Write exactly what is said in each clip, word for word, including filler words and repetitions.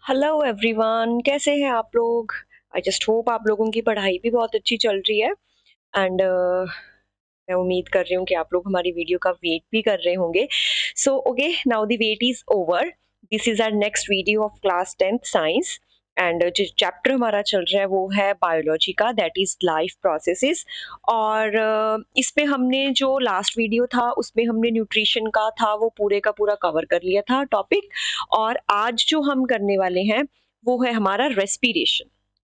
Hello everyone, कैसे हैं आप लोग। आई जस्ट होप आप लोगों की पढ़ाई भी बहुत अच्छी चल रही है एंड मैं उम्मीद कर रही हूँ कि आप लोग हमारी वीडियो का वेट भी कर रहे होंगे। So okay, now the wait is over. This is our next video of class tenth science and जो चैप्टर हमारा चल रहा है वो है बायोलॉजी का, दैट इज लाइफ प्रोसेसेस। और uh, इसमें हमने जो लास्ट वीडियो था उसमें हमने न्यूट्रिशन का था वो पूरे का पूरा कवर कर लिया था टॉपिक। और आज जो हम करने वाले हैं वो है हमारा रेस्पिरेशन।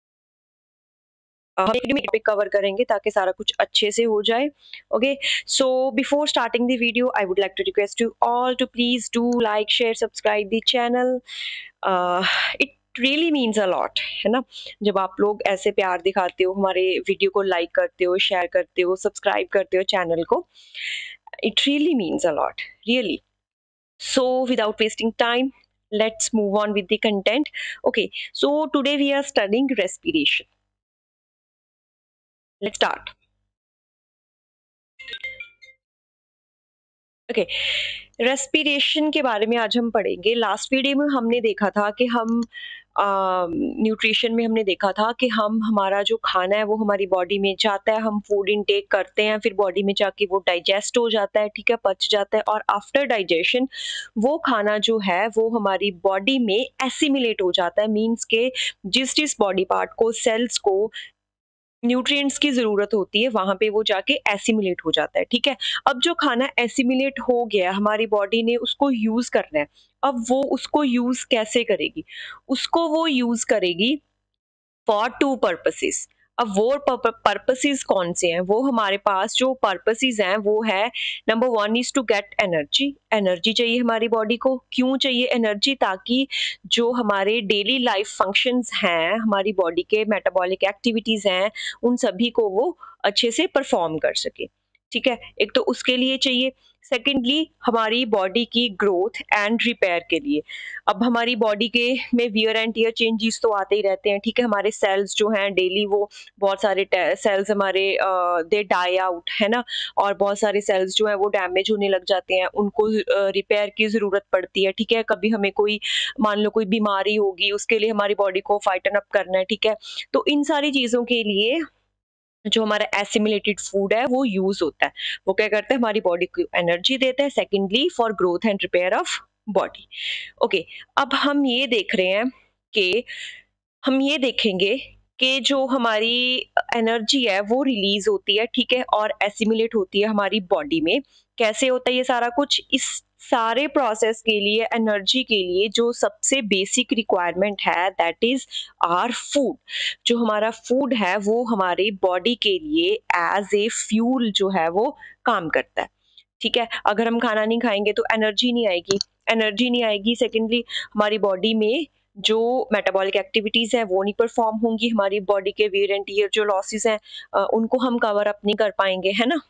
हम एक टॉपिक कवर करेंगे ताकि सारा कुछ अच्छे से हो जाए। Okay, so before starting the video I would like to request you all to please do like share subscribe the channel. It really means a lot, है ना। जब आप लोग ऐसे प्यार दिखाते हो, हमारे वीडियो को लाइक करते हो, शेयर करते हो, सब्सक्राइब करते हो चैनल को, it really means a lot, really. So without wasting time, let's move on with the content. Okay, so today we are studying respiration. Let's start. Okay, respiration के बारे में आज हम पढ़ेंगे। लास्ट वीडियो में हमने देखा था कि हम न्यूट्रिशन में हमने देखा था कि हम हमारा जो खाना है वो हमारी बॉडी में जाता है, हम फूड इनटेक करते हैं, फिर बॉडी में जाके वो डाइजेस्ट हो जाता है, ठीक है, पच जाता है, और आफ्टर डाइजेशन वो खाना जो है वो हमारी बॉडी में एसिमिलेट हो जाता है। मीन्स के जिस जिस बॉडी पार्ट को, सेल्स को न्यूट्रिएंट्स की जरूरत होती है वहां पे वो जाके एसिमिलेट हो जाता है, ठीक है। अब जो खाना एसिमिलेट हो गया, हमारी बॉडी ने उसको यूज करना है। अब वो उसको यूज कैसे करेगी? उसको वो यूज करेगी फॉर टू पर्पसेस। अब वो पर्पसेस कौन से हैं? वो हमारे पास जो पर्पसेस हैं वो है, number one is to get energy. Energy चाहिए हमारी बॉडी को। क्यों चाहिए एनर्जी? ताकि जो हमारे डेली लाइफ फंक्शंस हैं, हमारी बॉडी के मेटाबॉलिक एक्टिविटीज हैं, उन सभी को वो अच्छे से परफॉर्म कर सके, ठीक है। एक तो उसके लिए चाहिए। सेकेंडली हमारी बॉडी की ग्रोथ एंड रिपेयर के लिए। अब हमारी बॉडी के में वियर एंड टीयर चेंजेस तो आते ही रहते हैं, ठीक है। हमारे सेल्स जो हैं डेली, वो बहुत सारे सेल्स हमारे दे डाई आउट, है ना। और बहुत सारे सेल्स जो हैं वो डैमेज होने लग जाते हैं, उनको रिपेयर की ज़रूरत पड़ती है, ठीक है। कभी हमें कोई, मान लो कोई बीमारी होगी, उसके लिए हमारी बॉडी को फाइटन अप करना है, ठीक है। तो इन सारी चीज़ों के लिए जो हमारा एसिमिलेटेड फूड है वो यूज होता है। वो क्या करता है? हमारी बॉडी को एनर्जी देता है। Secondly for growth and repair of body. Okay, अब हम ये देख रहे हैं कि हम ये देखेंगे कि जो हमारी एनर्जी है वो रिलीज होती है, ठीक है, और एसिमिलेट होती है हमारी बॉडी में। कैसे होता है ये सारा कुछ? इस सारे प्रोसेस के लिए, एनर्जी के लिए जो सबसे बेसिक रिक्वायरमेंट है दैट इज आवर फूड। जो हमारा फूड है वो हमारी बॉडी के लिए एज ए फ्यूल जो है वो काम करता है, ठीक है। अगर हम खाना नहीं खाएंगे तो एनर्जी नहीं आएगी, एनर्जी नहीं आएगी। सेकेंडली हमारी बॉडी में जो मेटाबॉलिक एक्टिविटीज है वो नहीं परफॉर्म होंगी, हमारी बॉडी के वेयर एंड टीयर जो लॉसेस हैं उनको हम कवर अप नहीं कर पाएंगे, है ना।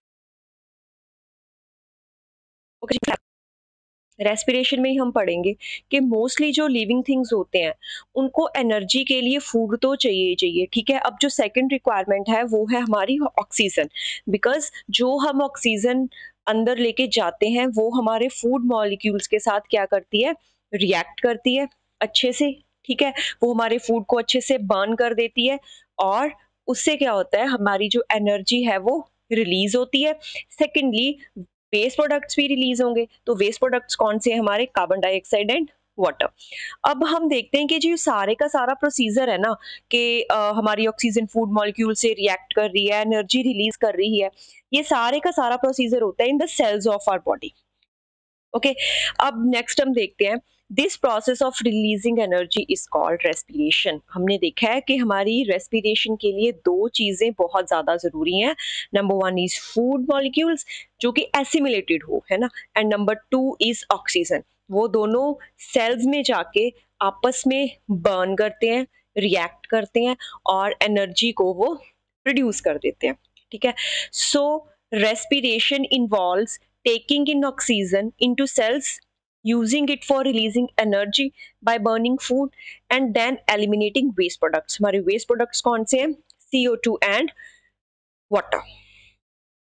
रेस्पिरेशन में ही हम पढ़ेंगे कि मोस्टली जो लिविंग थिंग्स होते हैं उनको एनर्जी के लिए फूड तो चाहिए चाहिए, ठीक है। अब जो सेकंड रिक्वायरमेंट है वो है हमारी ऑक्सीजन। बिकॉज जो हम ऑक्सीजन अंदर लेके जाते हैं वो हमारे फूड मॉलिक्यूल्स के साथ क्या करती है? रिएक्ट करती है अच्छे से, ठीक है। वो हमारे फूड को अच्छे से बर्न कर देती है और उससे क्या होता है? हमारी जो एनर्जी है वो रिलीज होती है। सेकेंडली वेस्ट प्रोडक्ट्स भी रिलीज होंगे। तो वेस्ट प्रोडक्ट्स कौन से हैं? हमारे कार्बन डाइऑक्साइड एंड वाटर। अब हम देखते हैं कि जो सारे का सारा प्रोसीजर है ना, कि हमारी ऑक्सीजन फूड मॉलिक्यूल से रिएक्ट कर रही है, एनर्जी रिलीज कर रही है, ये सारे का सारा प्रोसीजर होता है in the cells of our body. Okay, अब नेक्स्ट हम देखते हैं, this process of releasing energy is called respiration. हमने देखा है कि हमारी रेस्पिरेशन के लिए दो चीजें बहुत ज्यादा जरूरी हैं। Number one is food molecules जो कि एसिमिलेटेड हो, है ना, and number two is oxygen. वो दोनों सेल्स में जाके आपस में बर्न करते हैं, रिएक्ट करते हैं और एनर्जी को वो प्रोड्यूस कर देते हैं, ठीक है। So respiration involves taking in oxygen into cells, using it for releasing energy by burning food and then eliminating waste products. हमारे waste products कौन से हैं? C O two and water.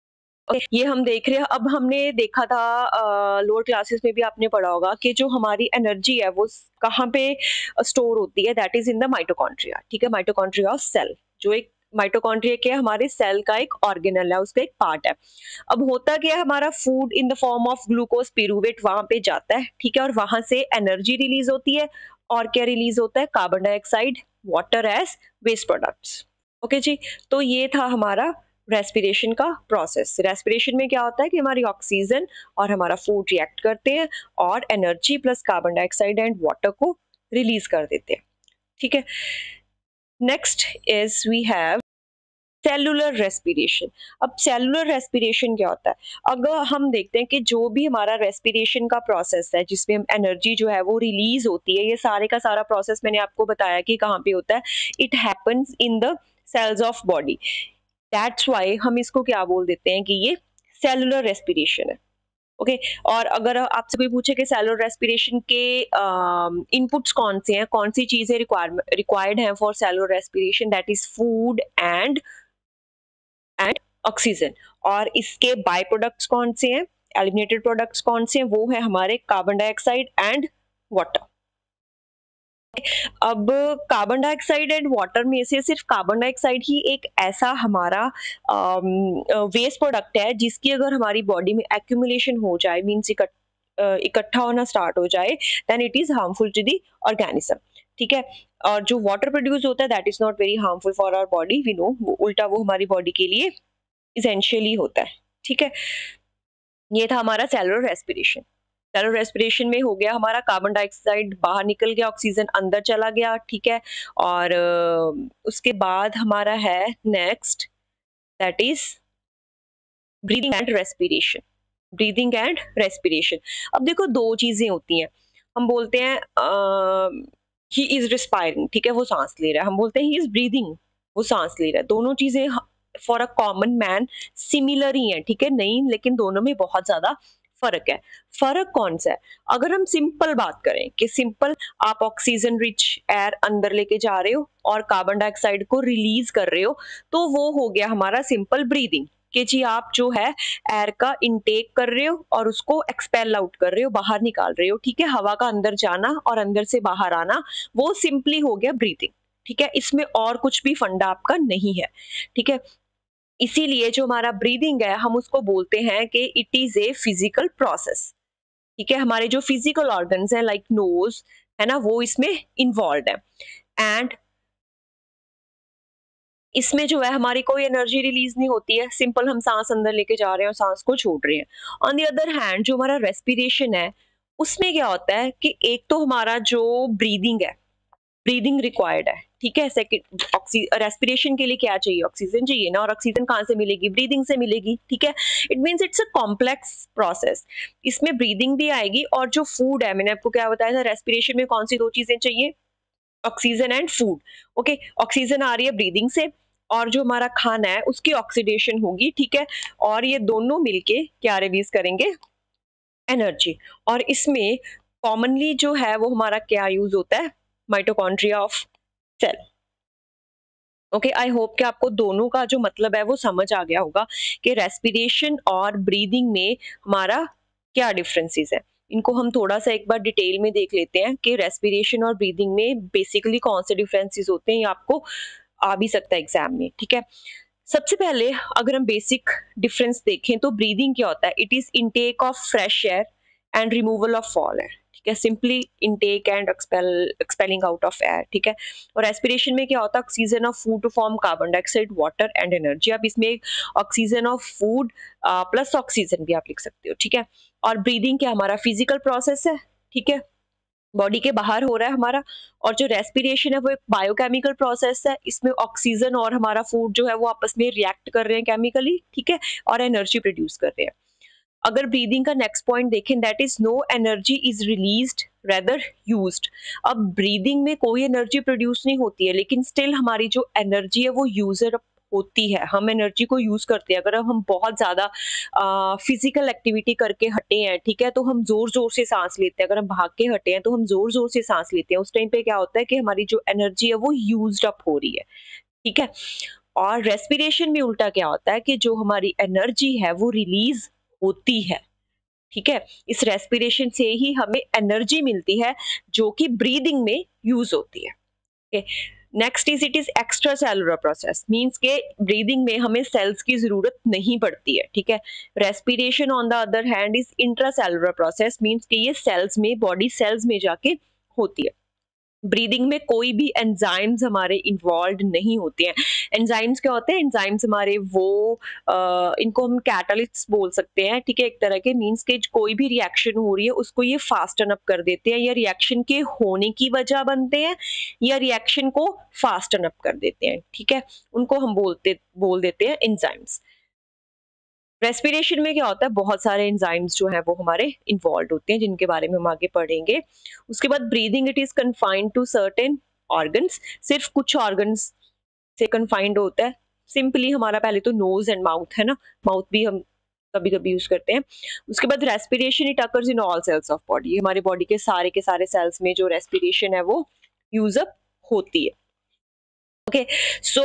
ये हम देख रहे हैं। अब हमने देखा था लोअर क्लासेस में भी आपने पढ़ा होगा कि जो हमारी एनर्जी है वो स- कहाँ पे स्टोर होती है, that is in the mitochondria. ठीक है, माइटोकॉन्ड्रिया ऑफ सेल, जो एक माइटोकॉन्ड्रिया क्या है, हमारे सेल का एक ऑर्गेनल है, उसका एक पार्ट है। अब होता क्या है, हमारा food in the form of glucose pyruvate वहां पे जाता है। ठीक है, और वहां से एनर्जी रिलीज होती है, और क्या रिलीज होता है, carbon dioxide, water as waste products. Okay जी, तो ये था हमारा रेस्पिरेशन का प्रोसेस। रेस्पिरेशन में क्या होता है कि हमारी ऑक्सीजन और हमारा फूड रिएक्ट करते हैं और energy plus carbon dioxide and water को रिलीज कर देते हैं। ठीक है, next is we have cellular respiration. अब सेलुलर रेस्पिरेशन क्या होता है, अगर हम देखते हैं कि जो भी हमारा रेस्पिरेशन का प्रोसेस है जिसमें हम एनर्जी जो है वो रिलीज होती है, ये सारे का सारा प्रोसेस मैंने आपको बताया कि कहाँ पे होता है, it happens in the cells of body. That's why हम इसको क्या बोल देते हैं कि ये सेलुलर रेस्पिरेशन है। Okay okay? और अगर आपसे कोई पूछे कि सेलुलर रेस्पिरेशन के इनपुट्स कौन से हैं, कौन सी चीजें रिक्वायरमेंट रिक्वायर्ड हैं for cellular respiration, that is food and and oxygen. और इसके बाय प्रोडक्ट्स कौन से हैं, एलिमिनेटेड प्रोडक्ट्स कौन से हैं, वो है हमारे कार्बन डाइऑक्साइड एंड वाटर। अब कार्बन डाइऑक्साइड एंड वाटर में से सिर्फ कार्बन डाइऑक्साइड ही एक ऐसा हमारा वेस्ट प्रोडक्ट है जिसकी अगर हमारी बॉडी में एक्यूमुलेशन हो जाए, मीन्स इकट्ठा होना स्टार्ट हो जाए, then it is harmful to the organism. ठीक है, और जो वाटर प्रोड्यूस होता है that is not very harmful for our body, we know, वो उल्टा वो हमारी बॉडी के लिए इसेंशियली होता है। ठीक है, ये था हमारा सेलुलर रेस्पिरेशन। सेलुलर रेस्पिरेशन में हो गया हमारा कार्बन डाइऑक्साइड बाहर निकल गया, ऑक्सीजन अंदर चला गया। ठीक है, और uh, उसके बाद हमारा है next, that is breathing and respiration. Breathing and respiration, अब देखो दो चीजें होती हैं। हम बोलते हैं ही इज रिस्पायरिंग, ठीक है, वो सांस ले रहा है, हम बोलते हैं ही इज ब्रीदिंग, वो सांस ले रहा है। दोनों चीजें for a common man similar ही है, ठीक है, नहीं, लेकिन दोनों में बहुत ज्यादा फर्क है। फर्क कौन सा है, अगर हम सिंपल बात करें कि सिंपल आप ऑक्सीजन रिच एयर अंदर लेके जा रहे हो और कार्बन डाइऑक्साइड को रिलीज कर रहे हो, तो वो हो गया हमारा सिंपल ब्रीदिंग, कि जी आप जो है एयर का इनटेक कर रहे हो और उसको एक्सपेल आउट कर रहे हो, बाहर निकाल रहे हो। ठीक है, हवा का अंदर जाना और अंदर से बाहर आना, वो सिंपली हो गया ब्रीदिंग। ठीक है, इसमें और कुछ भी फंडा आपका नहीं है। ठीक है, इसीलिए जो हमारा ब्रीदिंग है हम उसको बोलते हैं कि it is a physical process. ठीक है, हमारे जो फिजिकल ऑर्गन्स हैं लाइक नोज है ना, वो इसमें इन्वॉल्व है। एंड इसमें जो है हमारी कोई एनर्जी रिलीज नहीं होती है, सिंपल हम सांस अंदर लेके जा रहे हैं और सांस को छोड़ रहे हैं। ऑन द अदर हैंड जो हमारा रेस्पिरेशन है उसमें क्या होता है कि एक तो हमारा जो ब्रीदिंग है, ब्रीदिंग रिक्वायर्ड है। ठीक है, सेकंड रेस्पिरेशन के लिए क्या चाहिए, ऑक्सीजन चाहिए ना, और ऑक्सीजन कहाँ से मिलेगी, ब्रीदिंग से मिलेगी। ठीक है, it means it's a complex process, इसमें ब्रीदिंग भी आएगी और जो फूड है, मैंने आपको क्या बताया था, रेस्पिरेशन में कौन सी दो चीजें चाहिए, oxygen and food. Okay, oxygen आ रही है ब्रीदिंग से और जो हमारा खाना है उसकी ऑक्सीडेशन होगी। ठीक है, और ये दोनों मिलके क्या रिलीज करेंगे, एनर्जी। और इसमें कॉमनली जो है वो हमारा क्या यूज होता है, mitochondria of cell. Okay, I hope कि आपको दोनों का जो मतलब है वो समझ आ गया होगा कि रेस्पिरेशन और ब्रीदिंग में हमारा क्या डिफरेंसेस है। इनको हम थोड़ा सा एक बार डिटेल में देख लेते हैं कि रेस्पिरेशन और ब्रीदिंग में बेसिकली कौन से डिफरेंसेस होते हैं, ये आपको आ भी सकता है एग्जाम में। ठीक है, सबसे पहले अगर हम बेसिक डिफरेंस देखें तो ब्रीदिंग क्या होता है, it is intake of fresh air and removal of foul air. ठीक है, simply intake and expel expelling out of air. ठीक है, और रेस्पिरेशन में क्या होता है, oxygen of food to form carbon dioxide, water and energy. आप इसमें oxygen of food plus oxygen भी आप लिख सकते हो। ठीक है, और ब्रीदिंग क्या हमारा फिजिकल प्रोसेस है। ठीक है, बॉडी के बाहर हो रहा है हमारा, और जो रेस्पिरेशन है वो एक बायोकेमिकल प्रोसेस है, इसमें ऑक्सीजन और हमारा फूड जो है वो आपस में रिएक्ट कर रहे हैं केमिकली। ठीक है, और एनर्जी प्रोड्यूस कर रहे हैं। अगर ब्रीदिंग का नेक्स्ट पॉइंट देखें, that is no energy is released rather used. अब ब्रीदिंग में कोई एनर्जी प्रोड्यूस नहीं होती है, लेकिन स्टिल हमारी जो एनर्जी है वो यूजर होती है, हम एनर्जी को यूज करते हैं। अगर हम बहुत ज्यादा फिजिकल एक्टिविटी करके हटे हैं, ठीक है, तो हम जोर जोर से सांस लेते हैं। अगर हम भाग के हटे हैं तो हम जोर जोर से सांस लेते हैं, उस टाइम पे क्या होता है कि हमारी जो एनर्जी है वो यूज्ड अप हो रही है। ठीक है, और रेस्पिरेशन में उल्टा क्या होता है कि जो हमारी एनर्जी है वो रिलीज होती है, ठीक है। इस रेस्पिरेशन से ही हमें एनर्जी मिलती है जो कि ब्रीदिंग में यूज होती है। Okay, next is it is extra cellular process, means के ब्रीदिंग में हमें सेल्स की जरूरत नहीं पड़ती है, ठीक है। Respiration on the other hand is intra cellular process, means के ये सेल्स में, बॉडी सेल्स में जाके होती है। ब्रीदिंग में कोई भी एंजाइम्स हमारे इन्वॉल्व नहीं होते हैं। एंजाइम्स क्या होते हैं? एंजाइम्स हमारे वो आ, इनको हम कैटालिस्ट्स बोल सकते हैं, ठीक है, एक तरह के, मींस के कोई भी रिएक्शन हो रही है उसको ये फास्टन अप कर देते हैं, या रिएक्शन के होने की वजह बनते हैं या रिएक्शन को फास्टन अप कर देते हैं, ठीक है। उनको हम बोलते बोल देते हैं एंजाइम्स। रेस्पिरेशन में क्या होता है? बहुत सारे एंजाइम्स जो हैं वो हमारे इन्वॉल्व होते हैं, जिनके बारे में हम आगे पढ़ेंगे। उसके बाद breathing it is confined to certain organs, सिर्फ कुछ ऑर्गन्स से कन्फाइंड होता है। सिंपली हमारा पहले तो नोज एंड माउथ है ना, माउथ भी हम कभी कभी यूज करते हैं। उसके बाद respiration it occurs in all cells of body, हमारी बॉडी के सारे के सारे सेल्स में जो रेस्पिरेशन है वो यूज अप होती है। Okay, so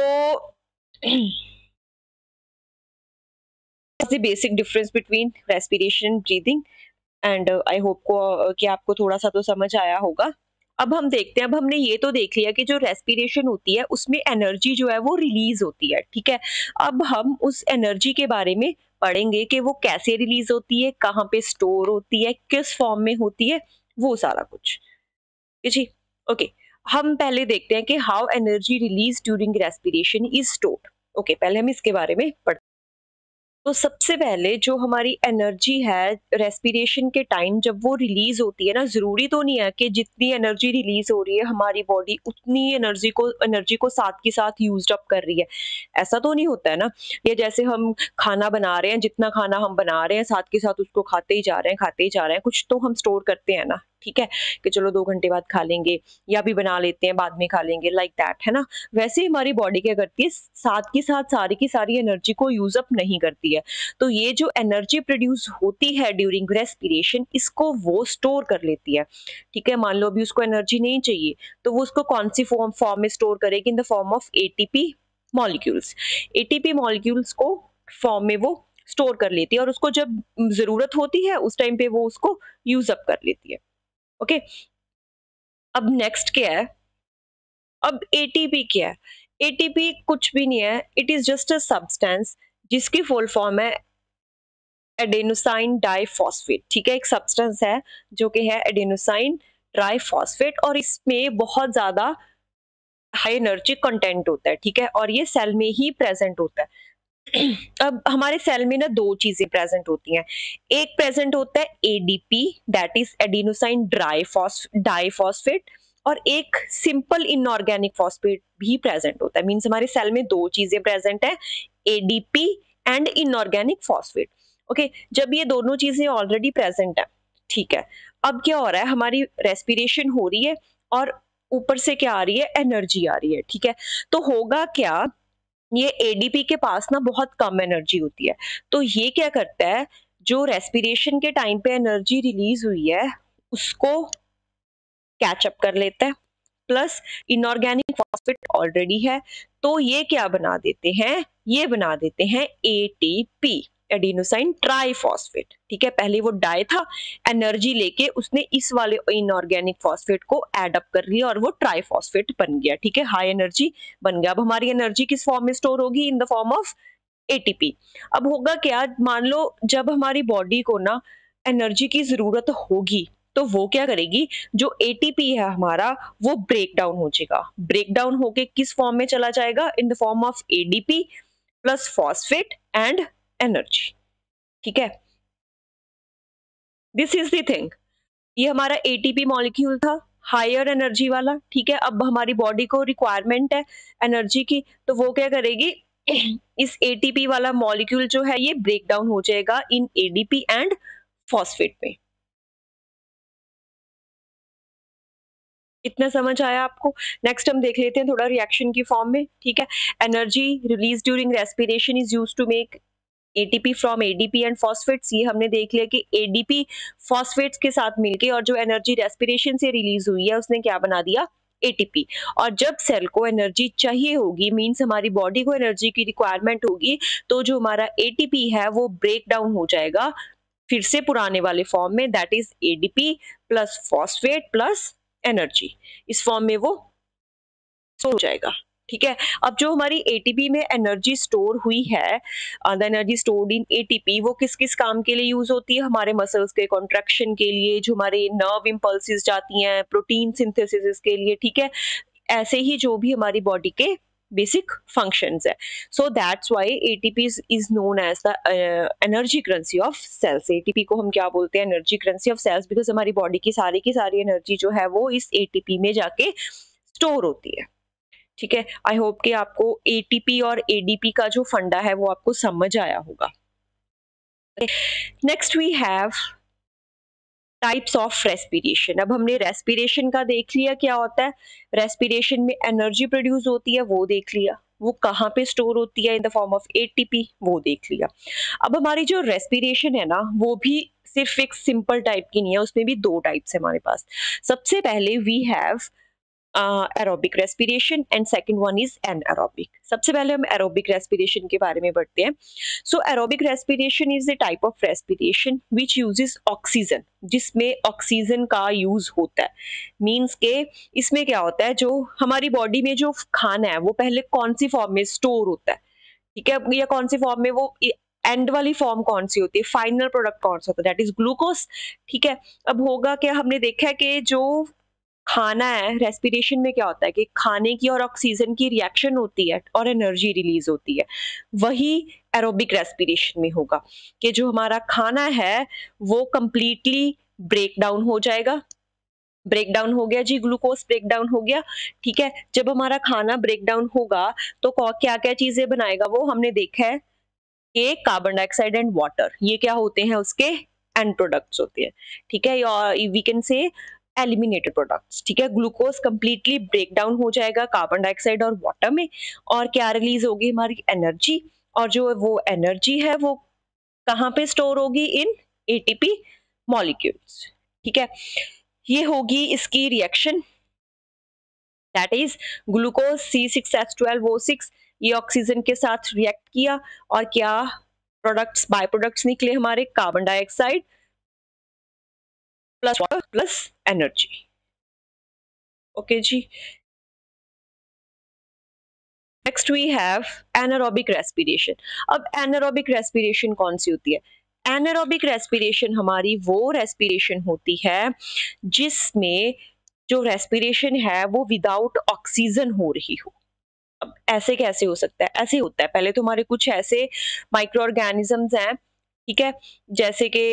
the basic difference between respiration and breathing, and uh, I hope को uh, कि आपको थोड़ा सा तो समझ आया होगा। अब हम देखते हैं, अब हमने ये तो देख लिया कि जो रेस्पिरेशन होती है उसमें एनर्जी जो है वो रिलीज होती है, ठीक है। अब हम उस एनर्जी के बारे में पढ़ेंगे कि वो कैसे रिलीज होती है, कहाँ पे स्टोर होती है, किस फॉर्म में होती है, वो सारा कुछ जी। ओके, हम पहले देखते हैं कि how energy release during respiration is stored. Okay, पहले हम इसके बारे में पढ़ते। तो सबसे पहले जो हमारी एनर्जी है रेस्पिरेशन के टाइम जब वो रिलीज होती है ना, जरूरी तो नहीं है कि जितनी एनर्जी रिलीज हो रही है हमारी बॉडी उतनी एनर्जी को एनर्जी को साथ के साथ यूज्ड अप कर रही है, ऐसा तो नहीं होता है ना। ये जैसे हम खाना बना रहे हैं, जितना खाना हम बना रहे हैं साथ के साथ उसको खाते ही जा रहे हैं खाते ही जा रहे हैं, कुछ तो हम स्टोर करते हैं ना, ठीक है, कि चलो दो घंटे बाद खा लेंगे या भी बना लेते हैं बाद में खा लेंगे, लाइक दैट, है ना। वैसे ही हमारी बॉडी क्या करती है, साथ के साथ सारी की सारी एनर्जी को यूज अप नहीं करती है। तो ये जो एनर्जी प्रोड्यूस होती है ड्यूरिंग रेस्पिरेशन, इसको वो स्टोर कर लेती है, ठीक है। मान लो अभी उसको एनर्जी नहीं चाहिए तो वो उसको कौन सी फॉर्म फॉर्म में स्टोर करेगी? In the form of ATP molecules. ATP molecules को फॉर्म में वो स्टोर कर लेती है और उसको जब जरूरत होती है उस टाइम पे वो उसको यूज अप कर लेती है। ओके, अब नेक्स्ट क्या है? अब एटीपी क्या है? एटीपी कुछ भी नहीं है, it is just a substance जिसकी फुल फॉर्म है एडेनोसाइन डाइफॉस्फेट, ठीक है। एक सब्सटेंस है जो कि है एडेनोसाइन ट्राइफॉस्फेट और इसमें बहुत ज्यादा हाई एनर्जी कंटेंट होता है, ठीक है, और ये सेल में ही प्रेजेंट होता है। अब हमारे सेल में ना दो चीजें प्रेजेंट होती हैं, एक प्रेजेंट होता है ADP that is adenosine diphosphate, और एक सिंपल इनऑर्गेनिक फॉस्फेट भी प्रेजेंट होता है। मींस हमारे सेल में दो चीजें प्रेजेंट है, ADP and inorganic phosphate. Okay, जब ये दोनों चीजें ऑलरेडी प्रेजेंट है, ठीक है, अब क्या हो रहा है, हमारी रेस्पिरेशन हो रही है और ऊपर से क्या आ रही है? एनर्जी आ रही है, ठीक है। तो होगा क्या, ये एडीपी के पास ना बहुत कम एनर्जी होती है, तो ये क्या करता है, जो रेस्पिरेशन के टाइम पे एनर्जी रिलीज हुई है उसको कैच अप कर लेता है, प्लस इनऑर्गेनिक फॉस्फेट ऑलरेडी है, तो ये क्या बना देते हैं? ये बना देते हैं एटीपी, एडिनोसाइन ट्राइफॉस्फेट, ठीक है। पहले वो डाई था, एनर्जी लेके उसने इस वाले इनऑर्गेनिक फॉस्फेट को ऐड अप कर लिया और वो ट्राइफॉस्फेट बन गया, ठीक है, हाई एनर्जी बन गया। अब हमारी एनर्जी किस फॉर्म में स्टोर होगी? In the form of ATP. अब होगा क्या, मान लो जब हमारी बॉडी को ना एनर्जी की जरूरत होगी तो वो क्या करेगी, जो एटीपी है हमारा वो ब्रेक डाउन हो जाएगा, ब्रेक डाउन होके किस फॉर्म में चला जाएगा? In the form of ADP plus phosphate and energy, ठीक है। दिस इज द थिंग, ये हमारा एटीपी मॉलिक्यूल था हायर एनर्जी वाला, ठीक है। अब हमारी बॉडी को रिक्वायरमेंट है एनर्जी की, तो वो क्या करेगी, इस एटीपी वाला मॉलिक्यूल जो है ये ब्रेक डाउन हो जाएगा इन एडीपी एंड फॉस्फेट में। इतना समझ आया आपको? नेक्स्ट हम देख लेते हैं थोड़ा रिएक्शन की फॉर्म में, ठीक है। Energy release during respiration is used to make ATP from ADP and phosphates. ये हमने देख लिया कि एडीपी फॉस्फेट्स के साथ मिलके और जो एनर्जी रेस्पिरेशन से रिलीज हुई है उसने क्या बना दिया? एटीपी। और जब सेल को एनर्जी चाहिए होगी, मीन्स हमारी बॉडी को एनर्जी की रिक्वायरमेंट होगी, तो जो हमारा एटीपी है वो ब्रेक डाउन हो जाएगा फिर से पुराने वाले फॉर्म में, that is ADP plus phosphate plus energy. इस फॉर्म में वो स्टोर हो जाएगा। ठीक है, अब जो हमारी एटीपी में एनर्जी स्टोर हुई है, the energy stored in ATP, वो किस किस काम के लिए यूज होती है? हमारे मसल्स के कॉन्ट्रैक्शन के लिए, जो हमारे नर्व इंपल्सेस जाती हैं, प्रोटीन सिंथेसिस के लिए। ठीक है, ऐसे ही जो भी हमारी बॉडी के बेसिक फंक्शंस है। So that's why ATP is known as the energy currency of cells. ATP को हम क्या बोलते हैं? Energy currency of cells, because हमारी बॉडी की सारी की सारी एनर्जी जो है वो इस एटीपी में जाके स्टोर होती है। ठीक है, आई होप कि आपको एटीपी और एडीपी का जो फंडा है वो आपको समझ आया होगा। Next we have types of respiration. अब हमने रेस्पिरेशन का देख लिया क्या होता है, रेस्पिरेशन में एनर्जी प्रोड्यूस होती है वो देख लिया, वो कहाँ पे स्टोर होती है in the form of ATP वो देख लिया। अब हमारी जो रेस्पिरेशन है ना, वो भी सिर्फ एक सिंपल टाइप की नहीं है, उसमें भी दो टाइप्स है हमारे पास। सबसे पहले we have aerobic respiration and second one is anaerobic. सबसे पहले हम एरोबिक रेस्पिरेशन के बारे में पढ़ते हैं। So aerobic respiration is the type of respiration which uses oxygen, जिसमें ऑक्सीजन का यूज होता है। मींस के इसमें क्या होता है, जो हमारी बॉडी में जो खाना है वो पहले कौन सी फॉर्म में स्टोर होता है, ठीक है, या कौन सी फॉर्म में, वो एंड वाली फॉर्म कौन सी होती है, फाइनल प्रोडक्ट कौन सा होता है, दैट इज ग्लूकोज। ठीक है, अब होगा क्या, हमने देखा है कि जो खाना है, रेस्पिरेशन में क्या होता है कि खाने की और ऑक्सीजन की रिएक्शन होती है और एनर्जी रिलीज होती है। वही एरोबिक रेस्पिरेशन में होगा कि जो हमारा खाना है वो कंप्लीटली ब्रेक डाउन हो जाएगा। ब्रेक डाउन हो गया जी, ग्लूकोज ब्रेक डाउन हो गया। ठीक है, जब हमारा खाना ब्रेक डाउन होगा तो क्या क्या चीजें बनाएगा वो हमने देखा है कि कार्बन डाइऑक्साइड एंड वाटर, ये क्या होते हैं, उसके एंड प्रोडक्ट्स होते हैं। ठीक है, और we can say eliminated products. ठीक है, ग्लूकोज कंप्लीटली ब्रेक डाउन हो जाएगा कार्बन डाइऑक्साइड और वाटर में, और क्या रिलीज होगी, हमारी एनर्जी। और जो वो एनर्जी है वो कहाँ पे स्टोर होगी, इन एटीपी मॉलिक्यूल्स। ठीक है, ये होगी इसकी reaction, that is glucose C six H twelve O six, ये ऑक्सीजन के साथ रिएक्ट किया और क्या प्रोडक्ट्स, बाय प्रोडक्ट्स निकले हमारे, carbon dioxide plus water plus energy. Okay जी, next we have anaerobic respiration. अब एनारोबिक रेस्पिरेशन कौन सी होती है? एनारोबिक रेस्पिरेशन हमारी वो रेस्पिरेशन होती है जिसमें जो रेस्पिरेशन है वो विदाउट ऑक्सीजन हो रही हो। अब ऐसे कैसे हो सकता है? ऐसे होता है, पहले तो हमारे कुछ ऐसे माइक्रो ऑर्गेनिजम्स हैं, ठीक है, जैसे कि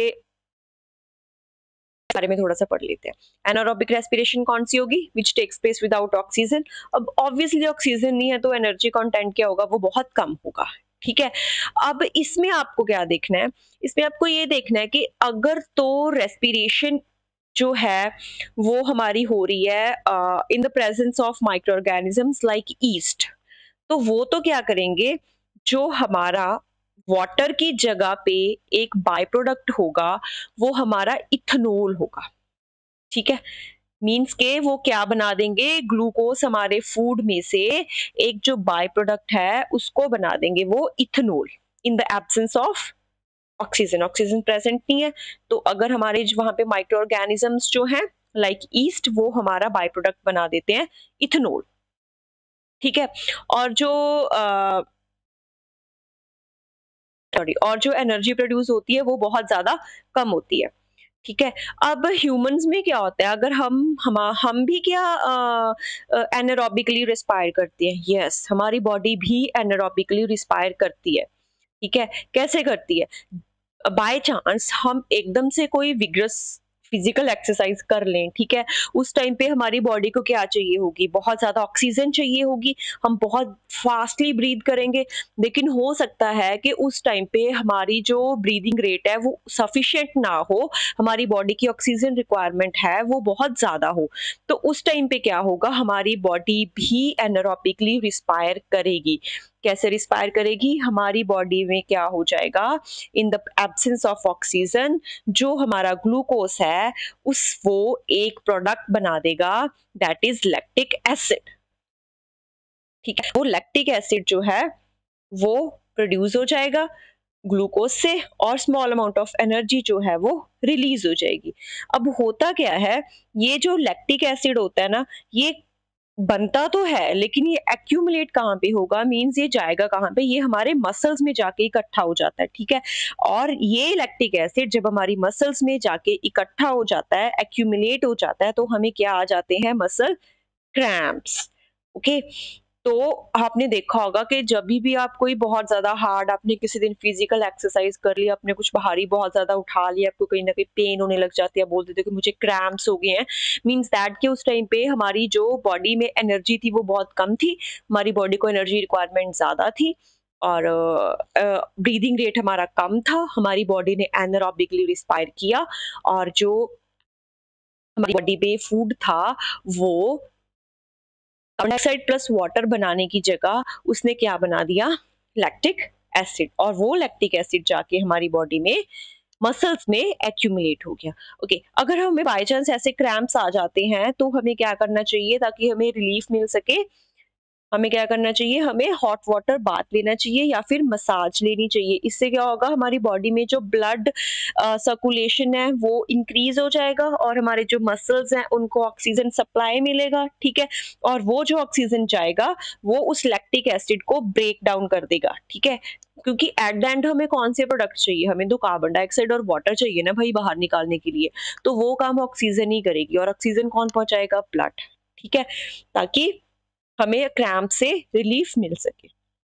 बारे में थोड़ा सा पढ़ लेते हैं। एनारोबिक रेस्पिरेशन कौन सी होगी? Which takes place without oxygen. अब ऑब्वियसली ऑक्सीजन नहीं है तो एनर्जी कंटेंट क्या होगा, वो बहुत कम होगा। ठीक है, अब इसमें आपको क्या देखना है, इसमें आपको ये देखना है कि अगर तो रेस्पिरेशन जो है वो हमारी हो रही है in the presence of microorganisms like yeast, तो वो तो क्या करेंगे, जो हमारा वाटर की जगह पे एक बाय प्रोडक्ट होगा वो हमारा इथेनॉल होगा। ठीक है, मींस के वो क्या बना देंगे, ग्लूकोज हमारे फूड में से एक जो बाय प्रोडक्ट है उसको बना देंगे वो ethanol, in the absence of oxygen. Oxygen present नहीं है, तो अगर हमारे वहां पे माइक्रो ऑर्गेनिजम्स जो हैं लाइक ईस्ट, वो हमारा बाय प्रोडक्ट बना देते हैं इथेनॉल। ठीक है, और जो आ, सॉरी और जो एनर्जी प्रोड्यूस होती है वो बहुत ज्यादा कम होती है। ठीक है, अब ह्यूमंस में क्या होता है, अगर हम हम हम भी क्या एनारोबिकली रिस्पायर करते हैं? यस, हमारी बॉडी भी एनारोबिकली रिस्पायर करती है। ठीक है, कैसे करती है? बाय चांस हम एकदम से कोई विग्रस फिजिकल एक्सरसाइज कर लें, ठीक है, उस टाइम पे हमारी बॉडी को क्या चाहिए होगी, बहुत ज्यादा ऑक्सीजन चाहिए होगी, हम बहुत फास्टली ब्रीथ करेंगे, लेकिन हो सकता है कि उस टाइम पे हमारी जो ब्रीदिंग रेट है वो सफिशिएंट ना हो, हमारी बॉडी की ऑक्सीजन रिक्वायरमेंट है वो बहुत ज्यादा हो, तो उस टाइम पे क्या होगा, हमारी बॉडी भी एनारोबिकली रिस्पायर करेगी। कैसे रिस्पायर करेगी, हमारी बॉडी में क्या हो जाएगा, in the absence of oxygen जो हमारा ग्लूकोज है उस वो एक प्रोडक्ट बना देगा, दैट इज लैक्टिक एसिड। ठीक है, वो लैक्टिक एसिड जो है वो प्रोड्यूस हो जाएगा ग्लूकोज से और स्मॉल अमाउंट ऑफ एनर्जी जो है वो रिलीज हो जाएगी। अब होता क्या है, ये जो लैक्टिक एसिड होता है ना, ये बनता तो है लेकिन ये एक्यूमुलेट कहाँ पे होगा, मींस ये जाएगा कहाँ पे, ये हमारे मसल्स में जाके इकट्ठा हो जाता है। ठीक है, और ये लैक्टिक एसिड जब हमारी मसल्स में जाके इकट्ठा हो जाता है, एक्यूमुलेट हो जाता है, तो हमें क्या आ जाते हैं, मसल क्रैम्प्स। ओके, तो आपने देखा होगा कि जब भी आप कोई बहुत ज्यादा हार्ड, आपने किसी दिन फिजिकल एक्सरसाइज कर लिया, आपने कुछ भारी बहुत ज्यादा उठा लिया, आपको कहीं ना कहीं पेन होने लग जाती है, बोल देते हो कि मुझे क्रैम्प्स हो गए हैं, मींस दैट कि उस टाइम पे हमारी जो बॉडी में एनर्जी थी वो बहुत कम थी, हमारी बॉडी को एनर्जी रिक्वायरमेंट ज्यादा थी और ब्रीदिंग रेट हमारा कम था, हमारी बॉडी ने एनारोबिकली रिस्पायर किया और जो हमारी बॉडी पे फूड था वो कार्बन डाइऑक्साइड प्लस वाटर बनाने की जगह उसने क्या बना दिया, लैक्टिक एसिड, और वो लैक्टिक एसिड जाके हमारी बॉडी में मसल्स में एक्यूमुलेट हो गया। ओके, अगर हमें बाय चांस ऐसे क्रैम्प्स आ जाते हैं तो हमें क्या करना चाहिए ताकि हमें रिलीफ मिल सके, हमें क्या करना चाहिए, हमें हॉट वाटर बाथ लेना चाहिए या फिर मसाज लेनी चाहिए। इससे क्या होगा, हमारी बॉडी में जो ब्लड सर्कुलेशन है वो इंक्रीज हो जाएगा और हमारे जो मसल्स हैं उनको ऑक्सीजन सप्लाई मिलेगा। ठीक है, और वो जो ऑक्सीजन जाएगा वो उस लैक्टिक एसिड को ब्रेक डाउन कर देगा। ठीक है, क्योंकि एट द एंड हमें कौन से प्रोडक्ट चाहिए, हमें तो कार्बन डाइऑक्साइड और वाटर चाहिए ना भाई बाहर निकालने के लिए, तो वो काम ऑक्सीजन ही करेगी और ऑक्सीजन कौन पहुंचाएगा, ब्लड। ठीक है, ताकि हमें क्रैम्प से रिलीफ मिल सके।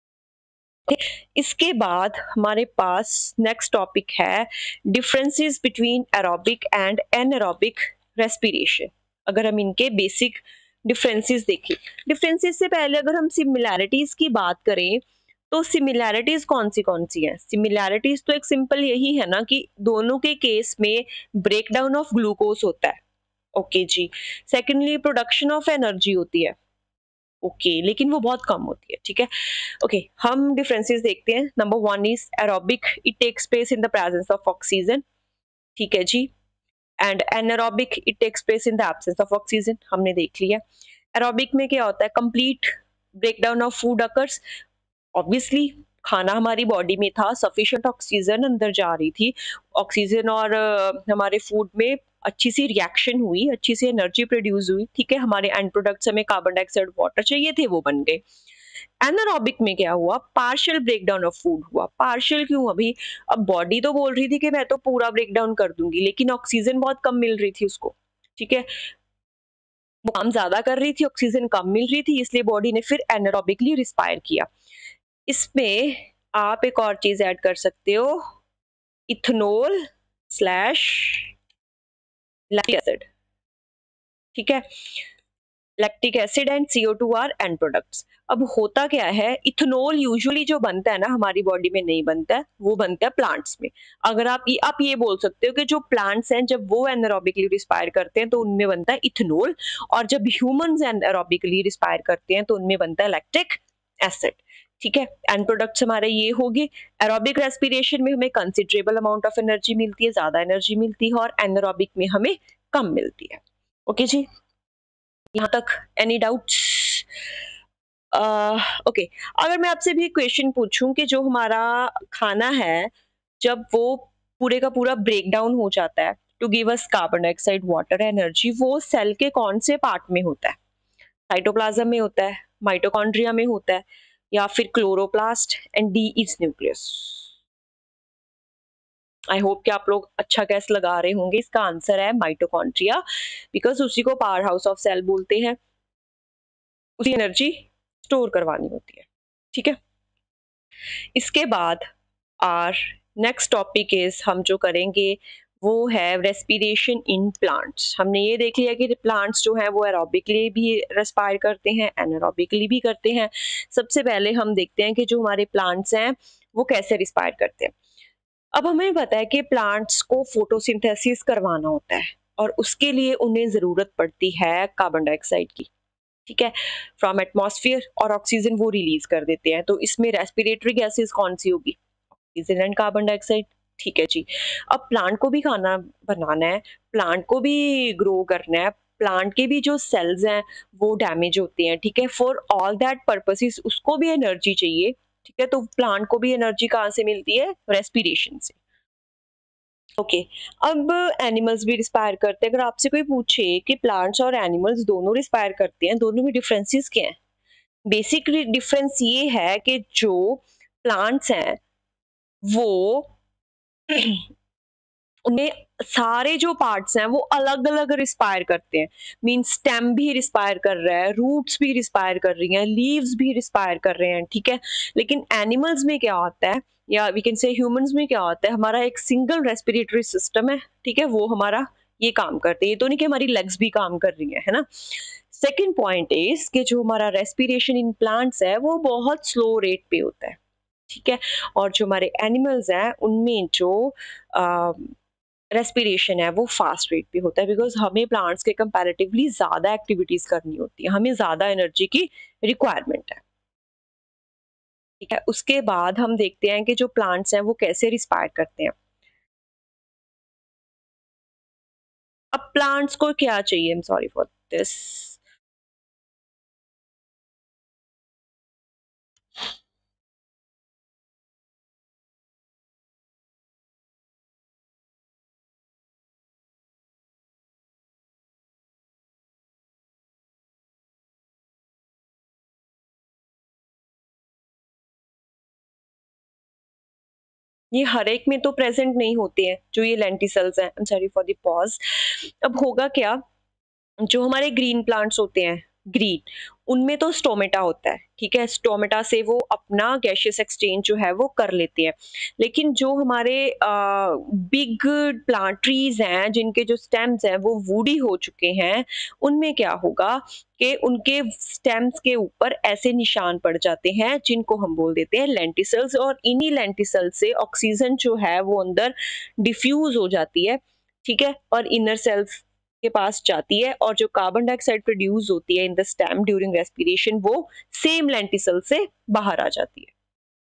इसके बाद हमारे पास नेक्स्ट टॉपिक है differences between aerobic and anaerobic respiration. अगर हम इनके बेसिक डिफरेंसेस देखें, डिफरेंसेस से पहले अगर हम सिमिलैरिटीज की बात करें तो सिमिलैरिटीज कौन सी कौन सी हैं, सिमिलैरिटीज तो एक सिंपल यही है ना कि दोनों के केस में ब्रेकडाउन ऑफ ग्लूकोज होता है। ओके जी, सेकेंडली प्रोडक्शन ऑफ एनर्जी होती है, ओके okay, लेकिन वो बहुत कम होती है। ठीक है, ओके okay, हम डिफरेंसेस देखते हैं। Number one is aerobic, it takes place in the presence of oxygen. ठीक है जी, and anaerobic it takes place in the absence of oxygen, हमने देख लिया। एरोबिक में क्या होता है, complete breakdown of food occurs, obviously खाना हमारी बॉडी में था, सफिशिएंट ऑक्सीजन अंदर जा रही थी, ऑक्सीजन और uh, हमारे फूड में अच्छी सी रिएक्शन हुई, अच्छी सी एनर्जी प्रोड्यूस हुई। ठीक है, हमारे एंड प्रोडक्ट्स हमें कार्बन डाइऑक्साइड वाटर चाहिए थे वो बन गए। एनारोबिक में क्या हुआ, पार्शियल ब्रेकडाउन ऑफ फूड हुआ। पार्शियल क्यों, अभी अब बॉडी तो बोल रही थी कि मैं तो पूरा ब्रेकडाउन कर दूंगी, लेकिन ऑक्सीजन बहुत कम मिल रही थी उसको। ठीक है, वो काम ज्यादा कर रही थी, ऑक्सीजन कम मिल रही थी, इसलिए बॉडी ने फिर एनारोबिकली रिस्पायर किया। इसमें आप एक और चीज ऐड कर सकते हो, इथेनॉल स्लैश लैक्टिक एसिड। ठीक है, lactic acid and C O two are end products. अब होता क्या है, इथेनॉल यूजुअली जो बनता है ना हमारी बॉडी में नहीं बनता है, वो बनता है प्लांट्स में। अगर आप ये आप ये बोल सकते हो कि जो प्लांट्स हैं जब वो एनारोबिकली रिस्पायर करते हैं तो उनमें बनता है इथेनॉल, और जब ह्यूमंस एनारोबिकली रिस्पायर करते हैं तो उनमें बनता है लैक्टिक एसिड। ठीक है, एंड प्रोडक्ट्स हमारे ये होगी। एरोबिक रेस्पिरेशन में हमें कंसिडरेबल अमाउंट ऑफ एनर्जी मिलती है, ज्यादा एनर्जी मिलती है, और एनारोबिक में हमें कम मिलती है। ओके जी, यहाँ तक एनी डाउट्स? ओके, अगर मैं आपसे भी क्वेश्चन पूछूं कि जो हमारा खाना है जब वो पूरे का पूरा ब्रेक डाउन हो जाता है to give us carbon dioxide water energy, वो सेल के कौन से पार्ट में होता है, साइटोप्लाज्म में होता है, माइटोकॉन्ड्रिया में होता है, या फिर chloroplast, and D is nucleus. I hope कि आप लोग अच्छा गैस लगा रहे होंगे, इसका आंसर है माइटोकॉन्ड्रिया, बिकॉज उसी को पावर हाउस ऑफ सेल बोलते हैं, उसी एनर्जी स्टोर करवानी होती है। ठीक है, इसके बाद आर नेक्स्ट टॉपिक इज, हम जो करेंगे वो है रेस्पिरेशन इन प्लांट्स। हमने ये देख लिया कि प्लांट्स जो है वो एरोबिकली भी रेस्पायर करते हैं, एनारोबिकली भी करते हैं। सबसे पहले हम देखते हैं कि जो हमारे प्लांट्स हैं वो कैसे रिस्पायर करते हैं। अब हमें पता है कि प्लांट्स को फोटोसिंथेसिस करवाना होता है और उसके लिए उन्हें जरूरत पड़ती है कार्बन डाइऑक्साइड की। ठीक है, फ्रॉम एटमॉस्फेयर, और ऑक्सीजन वो रिलीज कर देते हैं। तो इसमें रेस्पिरेटरी गैसेस कौन सी होगी? Oxygen and carbon dioxide. ठीक है जी। अब प्लांट को भी खाना बनाना है, प्लांट को भी ग्रो करना है, प्लांट के भी जो सेल्स हैं वो डैमेज होते हैं, ठीक है, फॉर ऑल दैट पर्पसेस उसको भी एनर्जी चाहिए, ठीक है, तो प्लांट को भी एनर्जी कहाँ से मिलती है? रेस्पिरेशन से। ओके, अब एनिमल्स भी रिस्पायर करते हैं। अगर आपसे कोई पूछे कि प्लांट्स और एनिमल्स दोनों रिस्पायर करते हैं, दोनों में डिफरेंसेस क्या हैं? बेसिक डिफरेंस ये है कि जो प्लांट्स हैं वो उनमें सारे जो पार्ट्स हैं वो अलग अलग रिस्पायर करते हैं। मीन स्टेम भी रिस्पायर कर रहा है, रूट्स भी रिस्पायर कर रही हैं, लीव्स भी रिस्पायर कर रहे हैं, ठीक है। लेकिन एनिमल्स में क्या होता है, या वी कैन से ह्यूमंस में क्या होता है, हमारा एक सिंगल रेस्पिरेटरी सिस्टम है, ठीक है, वो हमारा ये काम करते हैं। ये तो नहीं कि हमारी लेग्स भी काम कर रही हैं, है ना। सेकेंड पॉइंट इज कि जो हमारा रेस्पिरेशन इन प्लांट्स है वो बहुत स्लो रेट पे होता है, ठीक है, और जो हमारे एनिमल्स हैं उनमें जो रेस्पिरेशन है वो फास्ट रेट पे होता है, बिकॉज हमें प्लांट्स के कंपैरेटिवली ज्यादा एक्टिविटीज करनी होती है, हमें ज्यादा एनर्जी की रिक्वायरमेंट है, ठीक है। उसके बाद हम देखते हैं कि जो प्लांट्स हैं वो कैसे रिस्पायर करते हैं। अब प्लांट्स को क्या चाहिए, I am sorry for this. ये हर एक में तो प्रेजेंट नहीं होते हैं जो ये लेंटिसल्स हैं, I am sorry for the pause. अब होगा क्या, जो हमारे ग्रीन प्लांट्स होते हैं, ग्रीन, उनमें तो स्टोमेटा होता है, ठीक है, स्टोमेटा से वो अपना गैशियस एक्सचेंज जो है वो कर लेते हैं। लेकिन जो हमारे बिग प्लांट ट्रीज हैं जिनके जो स्टेम्स हैं वो वुडी हो चुके हैं, उनमें क्या होगा कि उनके स्टेम्स के ऊपर ऐसे निशान पड़ जाते हैं जिनको हम बोल देते हैं लेंटिसल्स, और इन्हीं लेंटिसल्स से ऑक्सीजन जो है वो अंदर डिफ्यूज हो जाती है, ठीक है, और इनर सेल्स के पास जाती है, और जो कार्बन डाइऑक्साइड प्रोड्यूस होती है in the stem during respiration वो सेम लेंटिसल से बाहर आ जाती है।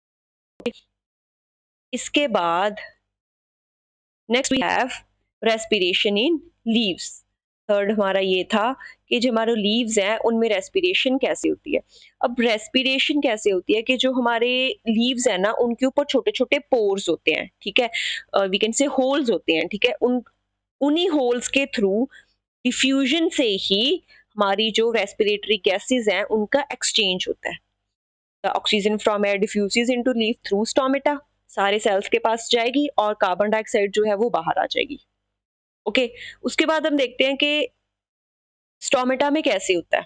इसके बाद next we have respiration in leaves. Third हमारा ये था कि जो हमारे लीव्स हैं उनमें रेस्पिरेशन कैसे होती है। अब रेस्पिरेशन कैसे होती है कि जो हमारे लीव्स है ना उनके ऊपर छोटे छोटे पोर्स होते हैं, ठीक है, वी कैन से होल्स होते हैं, ठीक है, उन उन्हीं होल्स के थ्रू डिफ्यूजन से ही हमारी जो रेस्पिरेटरी गैसेस हैं उनका एक्सचेंज होता है। The oxygen from air diffuses into leaf through stomata, सारे सेल्स के पास जाएगी और कार्बन डाइऑक्साइड जो है वो बाहर आ जाएगी। ओके, उसके बाद हम देखते हैं कि स्टोमेटा में कैसे होता है।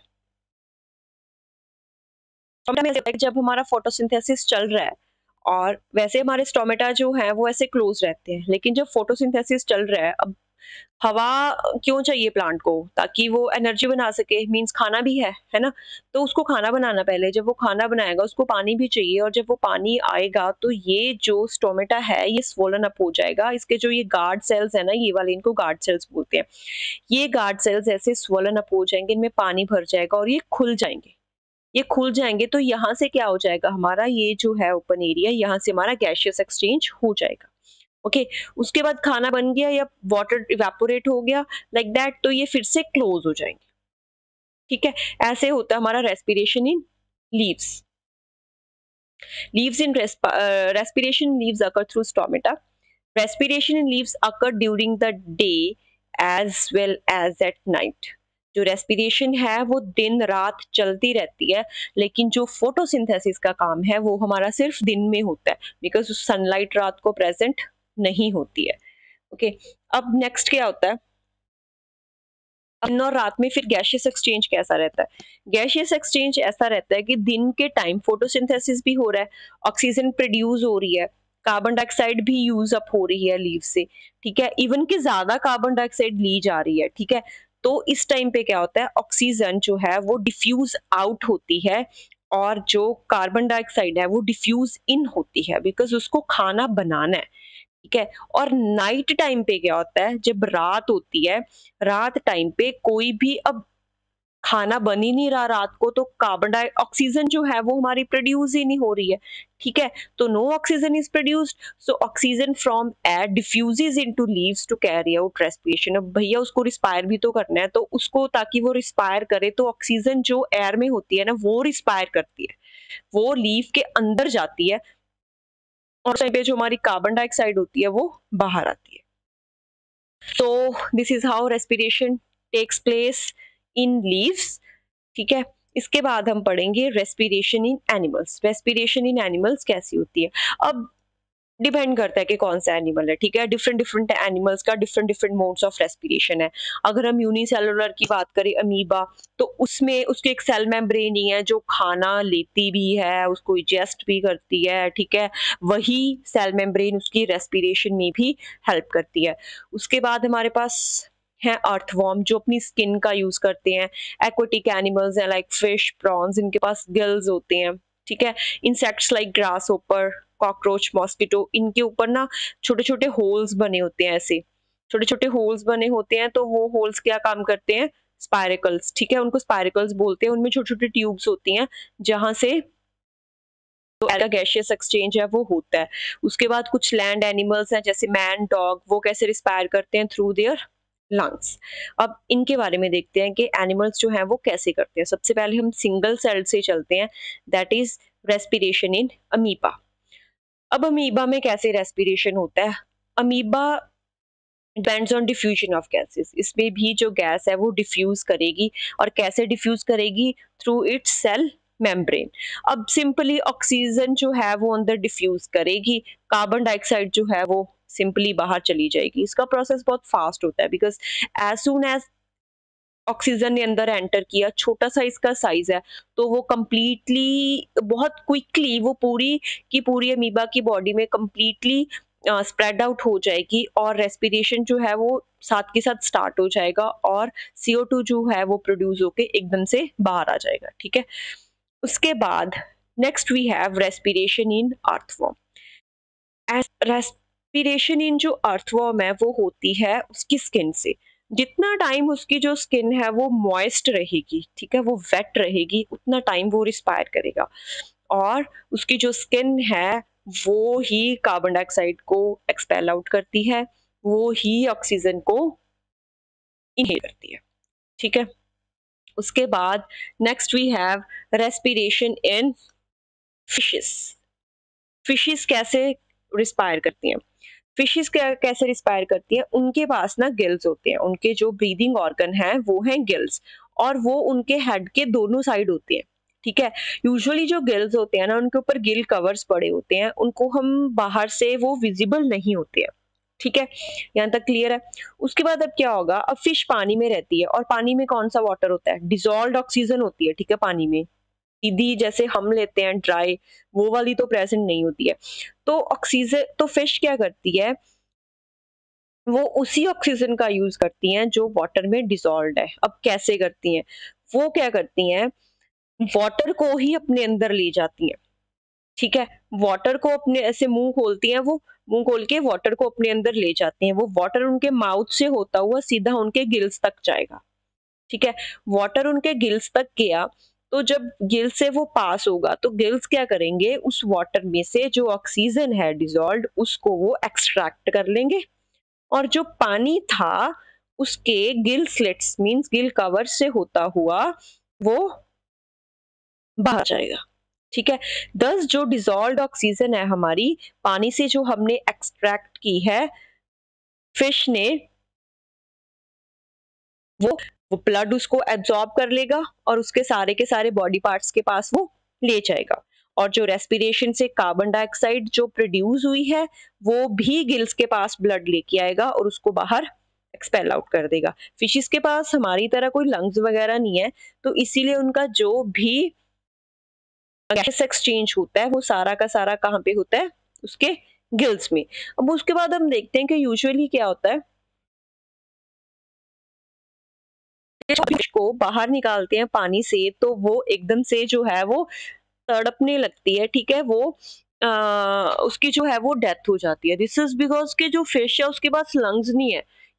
स्टोमेटा में ऐसे होता है कि जब हमारा फोटोसिंथेसिस चल रहा है, और वैसे हमारे स्टोमेटा जो है वो ऐसे क्लोज रहते हैं, लेकिन जब फोटोसिंथेसिस चल रहा है, अब हवा क्यों चाहिए प्लांट को? ताकि वो एनर्जी बना सके, मींस खाना भी है है ना, तो उसको खाना बनाना, पहले जब वो खाना बनाएगा उसको पानी भी चाहिए, और जब वो पानी आएगा तो ये जो स्टोमेटा है ये स्वोलन अप हो जाएगा। इसके जो ये गार्ड सेल्स है ना, ये वाले, इनको गार्ड सेल्स बोलते हैं। ये गार्ड सेल्स ऐसे स्वोलन अप हो जाएंगे, इनमें पानी भर जाएगा और ये खुल जाएंगे। ये खुल जाएंगे तो यहाँ से क्या हो जाएगा, हमारा ये जो है ओपन एरिया, यहाँ से हमारा गैशियस एक्सचेंज हो जाएगा। ओके, उसके बाद खाना बन गया या वाटर इवेपोरेट हो गया लाइक like दैट, तो ये फिर से क्लोज हो जाएंगे, ठीक है। ऐसे होता है हमारा respiration in leaves. Leaves in respiration leaves occur through stomata. Respiration in leaves occur during the day as well as at night. जो रेस्पिरेशन है वो दिन रात चलती रहती है, लेकिन जो फोटोसिंथेसिस का काम है वो हमारा सिर्फ दिन में होता है, बिकॉज सनलाइट रात को प्रेजेंट नहीं होती है। ओके okay, अब नेक्स्ट क्या होता है, दिन और रात में फिर गैशियस एक्सचेंज कैसा रहता है। गैशियस एक्सचेंज ऐसा रहता है कि दिन के टाइम फोटोसिंथेसिस भी हो रहा है, ऑक्सीजन प्रोड्यूस हो रही है, कार्बन डाइऑक्साइड भी यूज अप हो रही है लीव से, ठीक है, इवन कि ज्यादा कार्बन डाइऑक्साइड ली जा रही है, ठीक है। तो इस टाइम पे क्या होता है, ऑक्सीजन जो है वो डिफ्यूज आउट होती है, और जो कार्बन डाइऑक्साइड है वो डिफ्यूज इन होती है, बिकॉज उसको खाना बनाना है, ठीक है। और नाइट टाइम पे क्या होता है, जब रात होती है, रात टाइम पे कोई भी, अब खाना बन ही नहीं रहा रात को, तो कार्बन डाइ ऑक्सीजन जो है वो हमारी प्रोड्यूस ही नहीं हो रही है, ठीक है। तो no oxygen is produced, so oxygen from air diffuses into leaves to carry out respiration. अब भैया उसको रिस्पायर भी तो करना है, तो उसको ताकि वो रिस्पायर करे तो ऑक्सीजन जो एयर में होती है ना वो रिस्पायर करती है, वो लीव के अंदर जाती है, और उस टाइम पे जो हमारी कार्बन डाइऑक्साइड होती है वो बाहर आती है। तो this is how respiration takes place in leaves, ठीक है। इसके बाद हम पढ़ेंगे respiration in animals. Respiration in animals कैसी होती है, अब डिपेंड करता है कि कौन सा एनिमल है, ठीक है। डिफरेंट डिफरेंट एनिमल्स का different different modes of respiration है। अगर हम यूनिसेलुलर की बात करें, अमीबा, तो उसमें उसकी एक सेल मेम्ब्रेन ही है जो खाना लेती भी है, उसको इजेस्ट भी करती है, ठीक है। वही सेल मेम्ब्रेन उसकी रेस्पिरेशन में भी हेल्प करती है। उसके बाद हमारे पास है अर्थवॉर्म, जो अपनी स्किन का यूज करते हैं। एक्वेटिक एनिमल्स हैं लाइक फिश, प्रॉन्स, इनके पास गिल्स होते हैं, ठीक है। Insects like grasshopper, cockroach, mosquito, इनके ऊपर ना छोटे छोटे होल्स बने होते हैं, ऐसे छोटे छोटे होल्स बने होते हैं। तो वो होल्स क्या काम करते हैं, स्पाइरिकल्स, ठीक है, उनको स्पाइरिकल्स बोलते हैं। उनमें छोटे छोटे ट्यूब्स होती हैं जहां से तो गैसियस एक्सचेंज है वो होता है। उसके बाद कुछ लैंड एनिमल्स हैं जैसे मैन, डॉग, वो कैसे रिस्पायर करते हैं, थ्रू देयर लंग्स। अब इनके बारे में देखते हैं कि एनिमल्स जो हैं वो कैसे करते हैं। सबसे पहले हम सिंगल सेल से चलते हैं, that is respiration in amoeba. अब अमीबा में कैसे रेस्पिरेशन होता है, amoeba depends on diffusion of gases. इसमें भी जो गैस है वो डिफ्यूज करेगी, और कैसे डिफ्यूज करेगी, थ्रू इट्स सेल मेम्ब्रेन। अब सिंपली ऑक्सीजन जो है वो अंदर डिफ्यूज करेगी, कार्बन डाइऑक्साइड जो है वो सिंपली बाहर चली जाएगी। इसका प्रोसेस बहुत फास्ट होता है, because as soon as oxygen ने अंदर एंटर किया, छोटा सा इसका साइज है, तो वो कंप्लीटली बहुत क्विकली वो पूरी की पूरी अमीबा की बॉडी में कंप्लीटली स्प्रेड आउट हो जाएगी, और रेस्पिरेशन जो है वो साथ के साथ स्टार्ट हो जाएगा, और सी ओ टू जो है वो प्रोड्यूस होके एकदम से बाहर आ जाएगा, ठीक है। उसके बाद next we have respiration in earthworm. Respiration in जो अर्थवॉर्म है वो होती है उसकी स्किन से। जितना टाइम उसकी जो स्किन है वो मॉइस्ट रहेगी, ठीक है, वो वेट रहेगी, उतना टाइम वो रिस्पायर करेगा, और उसकी जो स्किन है वो ही कार्बन डाइऑक्साइड को एक्सपेल आउट करती है, वो ही ऑक्सीजन को इनहेल करती है, ठीक है। उसके बाद next we have respiration in fishes. Fishes कैसे रिस्पायर करती हैं, फिशेस कैसे रिस्पायर करती हैं, उनके पास ना गिल्स होते हैं, उनके जो ब्रीदिंग ऑर्गन है वो हैं गिल्स, और वो उनके हेड के दोनों साइड होते हैं, ठीक है। यूजुअली जो गिल्स होते हैं ना उनके ऊपर गिल कवर्स पड़े होते हैं, उनको हम बाहर से वो विजिबल नहीं होते हैं, ठीक है। यहाँ तक क्लियर है। उसके बाद अब क्या होगा, अब फिश पानी में रहती है, और पानी में कौन सा वाटर होता है, डिसॉल्व्ड ऑक्सीजन होती है, ठीक है। पानी में सीधी जैसे हम लेते हैं ड्राई, वो वाली तो प्रेजेंट नहीं होती है। तो ऑक्सीजन, तो फिश क्या करती है, वो उसी ऑक्सीजन का यूज करती हैं जो वाटर में डिसॉल्व्ड है। अब कैसे करती हैं, वो क्या करती हैं, वाटर को ही अपने अंदर ले जाती हैं, ठीक है। वाटर को अपने ऐसे मुंह खोलती हैं, वो मुंह खोल के वाटर को अपने अंदर ले जाती हैं। वो वाटर उनके माउथ से होता हुआ सीधा उनके गिल्स तक जाएगा, ठीक है। वाटर उनके गिल्स तक गया, तो जब गिल से वो पास होगा तो गिल्स क्या करेंगे, उस वाटर में से जो ऑक्सीजन है डिसॉल्व्ड उसको वो एक्सट्रैक्ट कर लेंगे, और जो पानी था उसके gill slits means gill cover से होता हुआ वो बाहर जाएगा, ठीक है। दस जो डिसॉल्व्ड ऑक्सीजन है हमारी पानी से जो हमने एक्सट्रैक्ट की है, फिश ने वो वो ब्लड उसको एब्जॉर्ब कर लेगा, और उसके सारे के सारे बॉडी पार्ट्स के पास वो ले जाएगा, और जो रेस्पिरेशन से कार्बन डाइऑक्साइड जो प्रोड्यूस हुई है वो भी गिल्स के पास ब्लड लेके आएगा और उसको बाहर एक्सपेल आउट कर देगा। फिशेस के पास हमारी तरह कोई लंग्स वगैरह नहीं है, तो इसीलिए उनका जो भी गैस एक्सचेंज होता है वो सारा का सारा कहाँ पे होता है, उसके गिल्स में। अब उसके बाद हम देखते हैं कि यूजुअली क्या होता है, फिश को बाहर निकालते हैं पानी से, तो वो एकदम से जो है वो तड़पने लगती है, ठीक है। वो आ, उसकी जो है वो डेथ हो जाती है। दिस इज बिकॉज के जो फिश है उसके पास लंग्स नहीं है,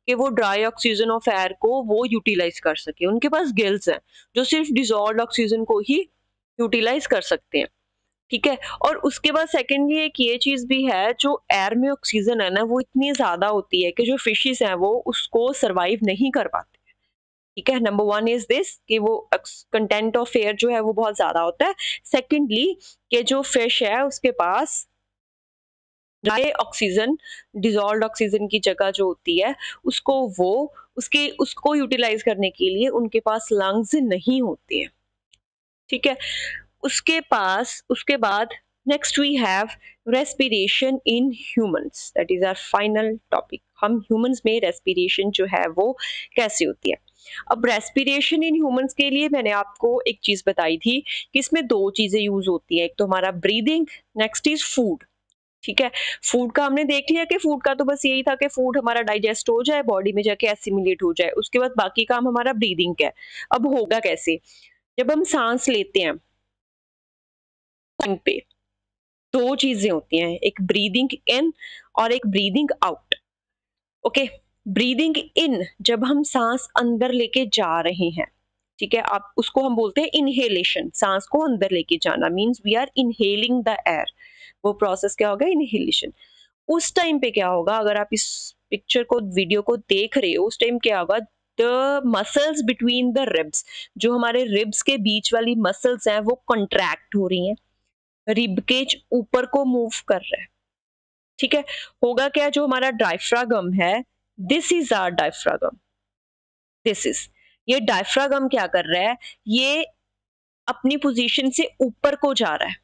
कि वो ड्राई ऑक्सीजन ऑफ एयर को वो यूटिलाइज कर सके। उनके पास गिल्स हैं जो सिर्फ डिजॉल्व ऑक्सीजन को ही यूटिलाइज कर सकते हैं, ठीक है। और उसके बाद सेकेंडली एक ये चीज भी है, जो एयर में ऑक्सीजन है ना वो इतनी ज्यादा होती है कि जो फिशेस हैं वो उसको सरवाइव नहीं कर पाते, ठीक है। नंबर वन इज दिस कि वो कंटेंट ऑफ एयर जो है वो बहुत ज्यादा होता है। सेकेंडली कि जो फिश है उसके पास ड्राई ऑक्सीजन, डिजॉल्व ऑक्सीजन की जगह जो होती है उसको वो उसके उसको यूटिलाइज करने के लिए उनके पास लंग्स नहीं होते हैं, ठीक है। उसके पास उसके बाद next we have respiration in humans, that is our final topic. हम ह्यूमंस में रेस्पिरेशन जो है वो कैसे होती है। अब रेस्पिरेशन इन ह्यूमंस के लिए मैंने आपको एक चीज बताई थी कि इसमें दो चीजें यूज होती है, एक तो हमारा ब्रीदिंग, नेक्स्ट इज फूड, ठीक है। फूड का हमने देख लिया कि फूड का तो बस यही था कि फूड हमारा डाइजेस्ट हो जाए, बॉडी में जाके एसिमिलेट हो जाए, उसके बाद बाकी काम हमारा ब्रीदिंग का है। अब होगा कैसे, जब हम सांस लेते हैं टाइम पे दो चीजें होती हैं, एक ब्रीदिंग इन और एक breathing out, okay. Breathing in जब हम सांस अंदर लेके जा रहे हैं, ठीक है, आप उसको हम बोलते हैं इनहेलेशन, सांस को अंदर लेके जाना means we are inhaling the air, वो प्रोसेस क्या होगा, इनहेलेशन। उस टाइम पे क्या होगा, अगर आप इस पिक्चर को वीडियो को देख रहे हो, उस टाइम क्या होगा, the muscles between the ribs, जो हमारे रिब्स के बीच वाली मसल्स हैं वो कॉन्ट्रैक्ट हो रही हैं, रिब केज ऊपर को मूव कर रहा है, ठीक है। होगा क्या, जो हमारा डायफ्रागम है, this is our diaphragm, this is ये डायफ्रागम क्या कर रहा है, ये अपनी पोजीशन से ऊपर को जा रहा है,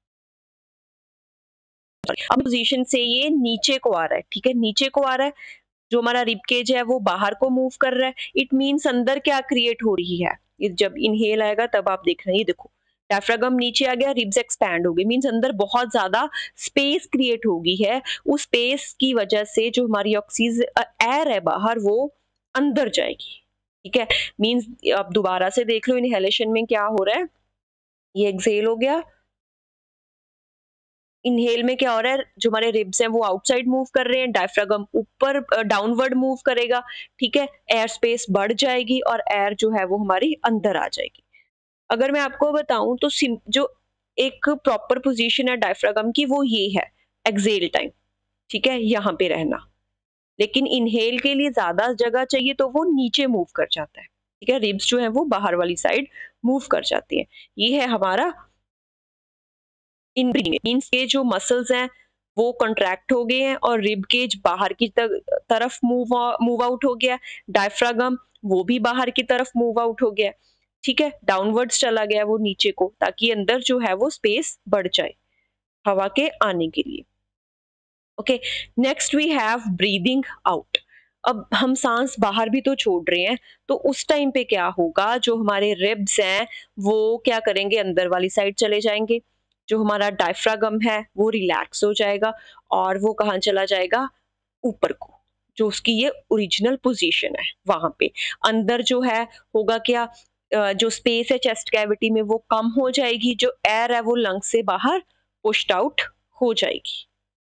अब पोजीशन से ये नीचे को आ रहा है, ठीक है, नीचे को आ रहा है। जो हमारा रिब केज है वो बाहर को मूव कर रहा है, इट मींस अंदर क्या क्रिएट हो रही है, ये जब इनहेल आएगा तब आप देख रहे हैं, ये देखो डायफ्रागम नीचे आ गया, रिब्स एक्सपैंड हो गई, मींस अंदर बहुत ज्यादा स्पेस क्रिएट हो गई है। उस स्पेस की वजह से जो हमारी ऑक्सीजन एयर है बाहर वो अंदर जाएगी, ठीक है। मींस अब दोबारा से देख लो, इनहेलेशन में क्या हो रहा है, ये एक्सेल हो गया, इनहेल में क्या हो रहा है, जो हमारे रिब्स हैं वो आउटसाइड मूव कर रहे हैं, डायफ्रागम ऊपर डाउनवर्ड मूव करेगा, ठीक है, एयर स्पेस बढ़ जाएगी और एयर जो है वो हमारी अंदर आ जाएगी। अगर मैं आपको बताऊं तो जो एक प्रॉपर पोजीशन है डायफ्रागम की वो ये है, एक्सेल टाइम, ठीक है, यहाँ पे रहना। लेकिन इनहेल के लिए ज्यादा जगह चाहिए तो वो नीचे मूव कर जाता है, ठीक है, रिब्स जो है वो बाहर वाली साइड मूव कर जाती है। ये है हमारा इन मींस के जो मसल्स हैं वो कॉन्ट्रैक्ट हो गए हैं और रिब केज बाहर की तरफ मूव मूव आउट हो गया, डायफ्रागम वो भी बाहर की तरफ मूव आउट हो गया, ठीक है, डाउनवर्ड्स चला गया वो नीचे को, ताकि अंदर जो है वो स्पेस बढ़ जाए हवा के आने के लिए, okay. Next we have breathing out. अब हम सांस बाहर भी तो छोड़ रहे हैं, तो उस टाइम पे क्या होगा, जो हमारे रिब्स हैं वो क्या करेंगे, अंदर वाली साइड चले जाएंगे, जो हमारा डायफ्रागम है वो रिलैक्स हो जाएगा और वो कहाँ चला जाएगा, ऊपर को, जो उसकी ये ओरिजिनल पोजीशन है वहां पे। अंदर जो है होगा क्या, जो स्पेस है चेस्ट कैविटी में वो कम हो जाएगी, जो एयर है वो लंग से बाहर पुश्ड आउट हो जाएगी।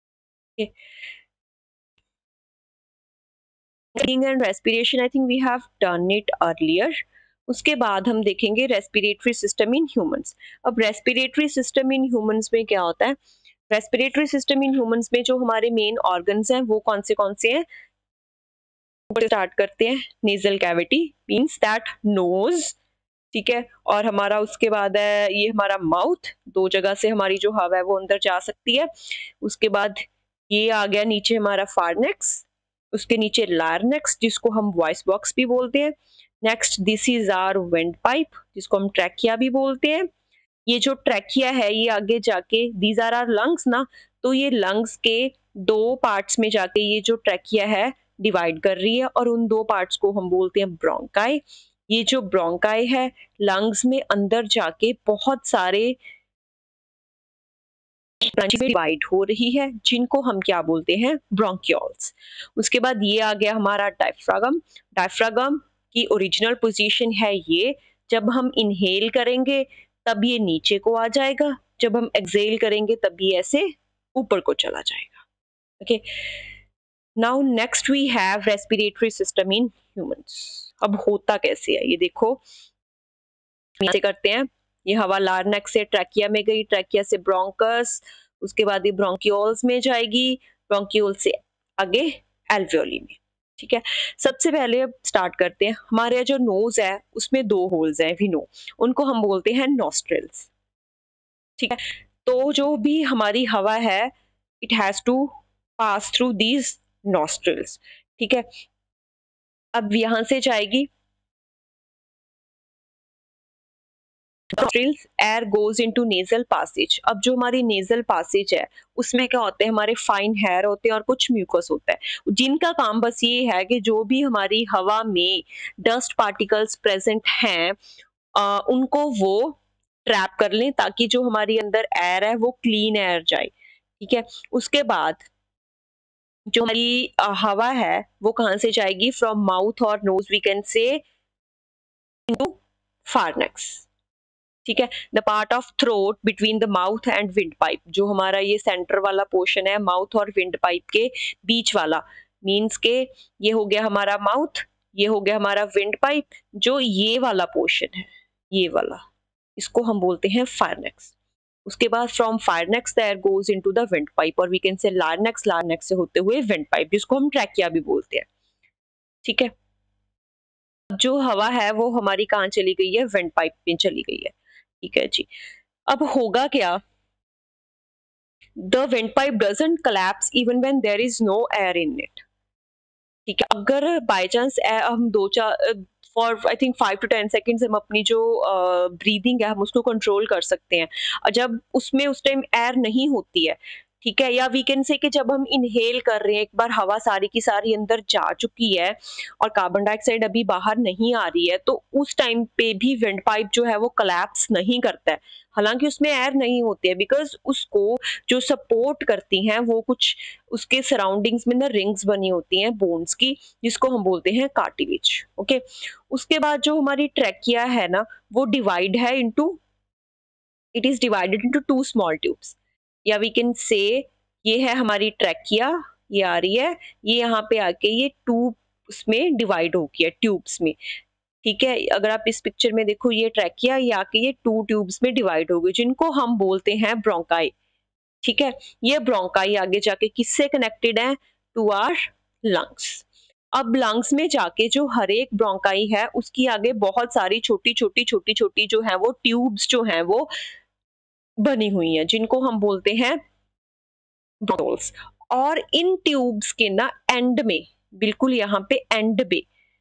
Breathing and respiration, I think we have done it earlier. उसके बाद हम देखेंगे रेस्पिरेटरी सिस्टम इन ह्यूमंस। अब रेस्पिरेटरी सिस्टम इन ह्यूमंस में क्या होता है, रेस्पिरेटरी सिस्टम इन ह्यूमंस में जो हमारे मेन ऑर्गन्स हैं वो कौन से कौन से हैं, स्टार्ट करते हैं, nasal cavity means that nose, ठीक है, और हमारा उसके बाद है ये हमारा माउथ, दो जगह से हमारी जो हवा है वो अंदर जा सकती है। उसके बाद ये आ गया नीचे हमारा फार्नेक्स, उसके नीचे लार्नेक्स जिसको हम वॉइस बॉक्स भी बोलते हैं। Next this is our windpipe जिसको हम ट्रैकिया भी बोलते हैं। ये जो ट्रैकिया है ये आगे जाके दीज आर आर लंग्स ना, तो ये लंग्स के दो पार्ट्स में जाके ये जो ट्रैकिया है डिवाइड कर रही है और उन दो पार्ट्स को हम बोलते हैं ब्रोंकाई। ये जो ब्रोंकाई है लंग्स में अंदर जाके बहुत सारे डिवाइड हो रही है जिनको हम क्या बोलते हैं, ब्रोंकियोल्स। उसके बाद ये आ गया हमारा डायफ्रागम। डायफ्रागम की ओरिजिनल पोजीशन है ये, जब हम इनहेल करेंगे तब ये नीचे को आ जाएगा, जब हम एक्सहेल करेंगे तब ये ऐसे ऊपर को चला जाएगा, okay. Now next we have respiratory system in humans. अब होता कैसे है ये देखो, ऐसे करते हैं, ये हवा लार्नेक्स से ट्रैकिया में गई, ट्रैकिया से ब्रोंकस, उसके बाद ये ब्रोंकियोल्स में जाएगी, ब्रोंकियोल से आगे एल्वियोली में। ठीक है, सबसे पहले अब स्टार्ट करते हैं। हमारे जो नोज है उसमें दो होल्स हैं, वी नो, उनको हम बोलते हैं नॉस्ट्रिल्स। ठीक है, तो जो भी हमारी हवा है it has to pass through these nostrils. ठीक है, अब यहां से जाएगी nostrils, air goes into nasal passage. अब जो हमारी नेजल पासेज है उसमें क्या होते हैं, हमारे फाइन हेयर होते हैं और कुछ म्यूकस होता है, जिनका काम बस ये है कि जो भी हमारी हवा में डस्ट पार्टिकल्स प्रेजेंट हैं आ, उनको वो ट्रैप कर लें ताकि जो हमारी अंदर एयर है वो क्लीन एयर जाए। ठीक है, उसके बाद जो हमारी अ, हवा है वो कहाँ से जाएगी, फ्रॉम माउथ और nose we can say into pharynx. ठीक है, the part of throat between the mouth and windpipe, जो हमारा ये सेंटर वाला पोर्शन है माउथ और विंड पाइप के बीच वाला, मीन्स के ये हो गया हमारा माउथ, ये हो गया हमारा विंड पाइप, जो ये वाला पोर्शन है ये वाला, इसको हम बोलते हैं फार्नेक्स। उसके बाद from pharynx the air goes into the windpipe, और वी कैन से लार्नेक्स, लार्नेक्स से होते हुए विंड पाइप, जिसको हम ट्रैकिया भी बोलते हैं। ठीक है, जो हवा है वो हमारी कहाँ चली गई है, विंड पाइप में चली गई है। ठीक है जी, अब होगा क्या, the windpipe doesn't collapse even when there is no air in it। ठीक है, अगर बाय चांस हम दो चार for I think five to ten seconds हम अपनी जो ब्रीदिंग uh, है हम उसको कंट्रोल कर सकते हैं, और जब उसमें उस टाइम एयर नहीं होती है, ठीक है, या वी कैन से कि जब हम इनहेल कर रहे हैं, एक बार हवा सारी की सारी अंदर जा चुकी है और कार्बन डाइऑक्साइड अभी बाहर नहीं आ रही है, तो उस टाइम पे भी विंड पाइप जो है वो कोलैप्स नहीं करता है, हालांकि उसमें एयर नहीं होती है, बिकॉज उसको जो सपोर्ट करती हैं वो कुछ उसके सराउंडिंग्स में ना रिंग्स बनी होती हैं बोन्स की, जिसको हम बोलते हैं कार्टिलेज। ओके, उसके बाद जो हमारी ट्रैकिया है ना वो डिवाइड है into, it is divided into two small tubes, या वी कैन से ये है हमारी ट्रैकिया, ये आ रही है, ये यहाँ पे आके ये ट्यूब उसमें डिवाइड हो गया ट्यूब्स में। ठीक है, अगर आप इस पिक्चर में देखो ये ट्रैकिया, ये आके ये टू ट्यूब्स में डिवाइड हो गई, जिनको हम बोलते हैं ब्रोंकाई। ठीक है, ये ब्रोंकाई आगे जाके किससे कनेक्टेड है, टू आर लंग्स। अब लंग्स में जाके जो हर एक ब्रोंकाई है उसकी आगे बहुत सारी छोटी छोटी छोटी छोटी जो है वो ट्यूब्स जो हैं वो बनी हुई हैं, जिनको हम बोलते हैं ब्रोंक्यूल्स। और इन ट्यूब्स के ना एंड में, बिल्कुल यहाँ पे एंड पे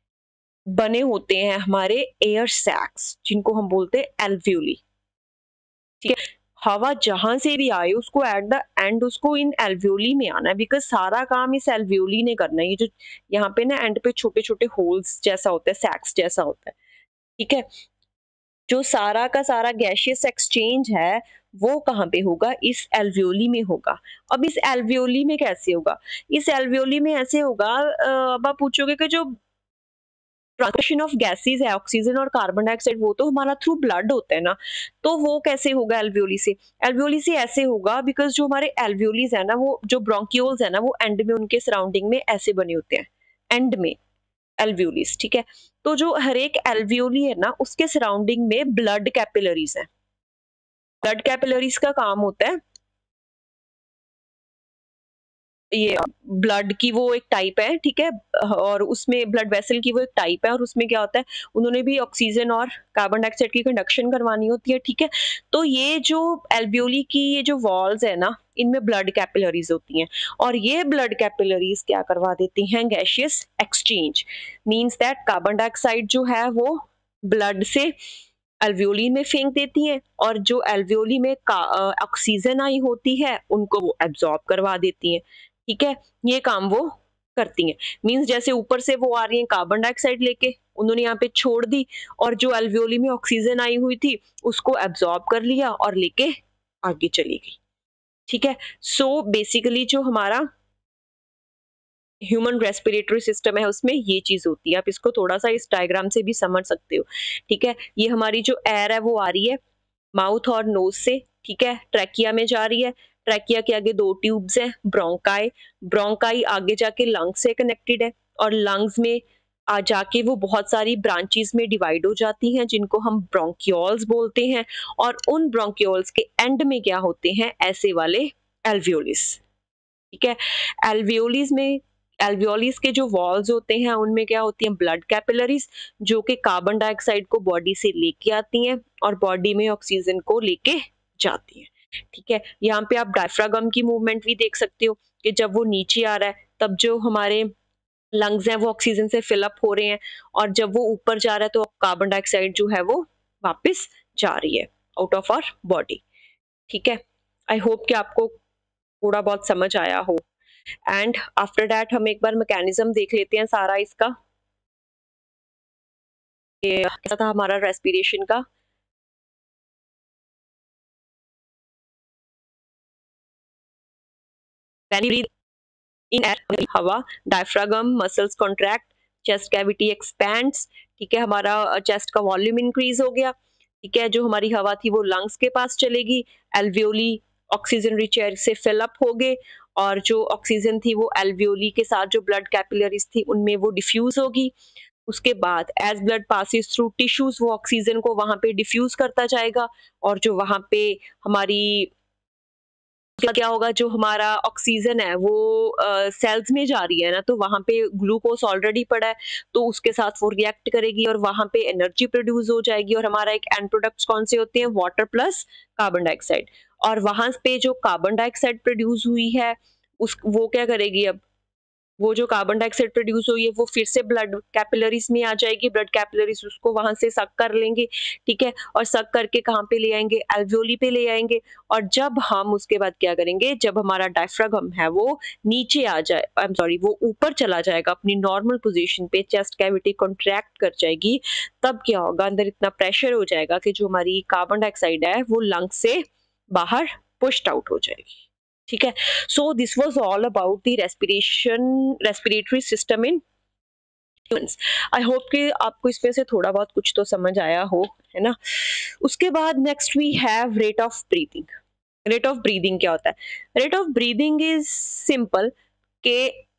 बने होते हैं हमारे एयर सैक्स, जिनको हम बोलते हैं एल्वियोली। ठीक है, हवा जहां से भी आए उसको एट द एंड उसको इन एल्वियोली में आना है, बिकॉज सारा काम इस एल्वियोली ने करना है। ये जो यहाँ पे ना एंड पे छोटे छोटे होल्स जैसा होता है, सैक्स जैसा होता है। ठीक है, जो सारा का सारा गैशियस एक्सचेंज है वो कहाँ पे होगा, इस एल्वियोली में होगा। अब इस एल्वियोली में कैसे होगा, इस एल्वियोली में ऐसे होगा, अब आप पूछोगे कि जो ट्रांसमिशन ऑफ गैसेस है ऑक्सीजन और कार्बन डाइऑक्साइड वो तो हमारा थ्रू ब्लड होता है ना, तो वो कैसे होगा एल्वियोली से, एल्वियोली से ऐसे होगा, बिकॉज जो हमारे एल्वियोलीज है ना, वो जो ब्रोंकियोल्स है ना वो एंड में उनके सराउंडिंग में ऐसे बने होते हैं, एंड में एल्वियोलीज। ठीक है, तो जो हर एक एल्वियोली है ना उसके सराउंडिंग में ब्लड कैपिलरीज है। ब्लड कैपिलरीज का काम होता है, ये ब्लड की वो एक टाइप है, ठीक है, और उसमें ब्लड वेसल की वो एक टाइप है, और उसमें क्या होता है, उन्होंने भी ऑक्सीजन और कार्बन डाइऑक्साइड की कंडक्शन करवानी होती है। ठीक है, तो ये जो एल्वियोली की ये जो वॉल्स है ना इनमें ब्लड कैपिलरीज होती हैं, और ये ब्लड कैपिलरीज क्या करवा देती हैं, gaseous exchange, means that carbon dioxide जो है वो ब्लड से एल्वियोली में फेंक देती हैं, और जो एल्वियोली में ऑक्सीजन आई होती है उनको वो एब्जॉर्ब करवा देती हैं। ठीक है, ये काम वो करती हैं, मींस जैसे ऊपर से वो आ रही हैं कार्बन डाइऑक्साइड लेके, उन्होंने यहाँ पे छोड़ दी, और जो एल्वियोली में ऑक्सीजन आई हुई थी उसको एब्जॉर्ब कर लिया और लेके आगे चली गई। ठीक है, सो बेसिकली जो हमारा ह्यूमन रेस्पिरेटरी सिस्टम है उसमें ये चीज होती है, आप इसको थोड़ा सा इस डायग्राम से भी समझ सकते हो। ठीक है, ये हमारी जो एयर है वो आ रही है माउथ और नोज से, ठीक है, ट्रैकिया में जा रही है, ट्रैकिया के आगे दो ट्यूब्स हैं, ब्रोंकाई। ब्रोंकाई आगे जाके लंग्स से कनेक्टेड है और लंग्स में आ जाके वो बहुत सारी ब्रांचेस में डिवाइड हो जाती हैं जिनको हम ब्रोंक्यूल्स बोलते हैं। और उन ब्रोंक्यूल्स के एंड में क्या होते हैं, ऐसे वाले एल्वियोलिस। ठीक है, एल्वियोलिस में एल्वियोलिस के जो वॉल्स होते हैं उनमें क्या होती हैं, ब्लड कैपिलरीज, जो कि कार्बन डाइऑक्साइड को बॉडी से लेके आती हैं और बॉडी में ऑक्सीजन को लेके जाती हैं। ठीक है, यहाँ पे आप डायफ्रागम की मूवमेंट भी देख सकते हो कि जब वो नीचे आ रहा है तब जो हमारे लंग्स हैं वो ऑक्सीजन से फिलअप हो रहे हैं, और जब वो ऊपर जा रहा है तो कार्बन डाइऑक्साइड जो है वो वापस जा रही है आउट ऑफ आवर बॉडी। ठीक है, आई होप कि आपको थोड़ा बहुत समझ आया हो। एंड आफ्टर दैट हम एक बार मैकेनिज्म देख लेते हैं सारा इसका, कैसा था हमारा रेस्पिरेशन का। इन एयर हवा, diaphragm muscles contract, chest cavity expands. ठीक है, हमारा चेस्ट का वॉल्यूम इंक्रीज हो गया। ठीक है, जो हमारी हवा थी वो लंग्स के पास चलेगी, एल्वियोली ऑक्सीजन रिच एयर से फिल अप हो गए, और जो ऑक्सीजन थी वो एल्वियोली के साथ जो ब्लड कैपिलरीज थी उनमें वो डिफ्यूज होगी। उसके बाद as blood passes through tissues वो ऑक्सीजन को वहां पे डिफ्यूज करता जाएगा, और जो वहां पे हमारी क्या होगा, जो हमारा ऑक्सीजन है वो सेल्स में जा रही है ना, तो वहां पे ग्लूकोज ऑलरेडी पड़ा है, तो उसके साथ वो रिएक्ट करेगी और वहां पे एनर्जी प्रोड्यूस हो जाएगी, और हमारा एक एंड प्रोडक्ट्स कौन से होते हैं, वाटर प्लस कार्बन डाइऑक्साइड। और वहां पे जो कार्बन डाइऑक्साइड प्रोड्यूस हुई है उस वो क्या करेगी, अब वो जो कार्बन डाइऑक्साइड प्रोड्यूस हुई है वो फिर से ब्लड कैपिलरीज में आ जाएगी, ब्लड कैपिलरीज उसको वहां से सक कर लेंगे। ठीक है, और सक करके कहाँ पे ले आएंगे, एल्वियोली पे ले आएंगे। और जब हम उसके बाद क्या करेंगे, जब हमारा डायफ्रागम है वो नीचे आ जाए, आई एम सॉरी वो ऊपर चला जाएगा अपनी नॉर्मल पोजीशन पे, चेस्ट कैविटी कॉन्ट्रैक्ट कर जाएगी, तब क्या होगा, अंदर इतना प्रेशर हो जाएगा कि जो हमारी कार्बन डाइऑक्साइड है वो लंग से बाहर पुश्ड आउट हो जाएगी। ठीक है, so this was all about the respiration respiratory system in humans. I hope कि आपको इसमें से थोड़ा बहुत कुछ तो समझ आया हो, है ना। उसके बाद next we have rate of breathing. Rate of breathing क्या होता है, rate of breathing is simple के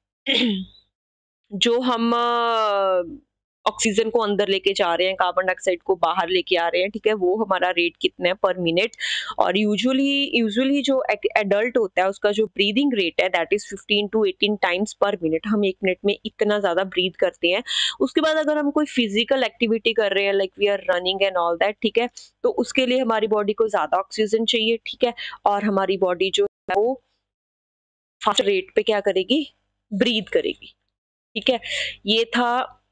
जो हम ऑक्सीजन को अंदर लेके जा रहे हैं, कार्बन डाइऑक्साइड को बाहर लेके आ रहे हैं, ठीक है, वो हमारा रेट कितना है पर मिनट। और यूजुअली यूजुअली जो एडल्ट होता है उसका जो ब्रीदिंग रेट है that is fifteen to eighteen times per minute. हम एक मिनट में इतना ज्यादा ब्रीद करते हैं। उसके बाद अगर हम कोई फिजिकल एक्टिविटी कर रहे हैं like we are running and all that, ठीक है, तो उसके लिए हमारी बॉडी को ज्यादा ऑक्सीजन चाहिए। ठीक है, और हमारी बॉडी जो है वो फास्ट रेट पे क्या करेगी, ब्रीद करेगी। ठीक है, ये था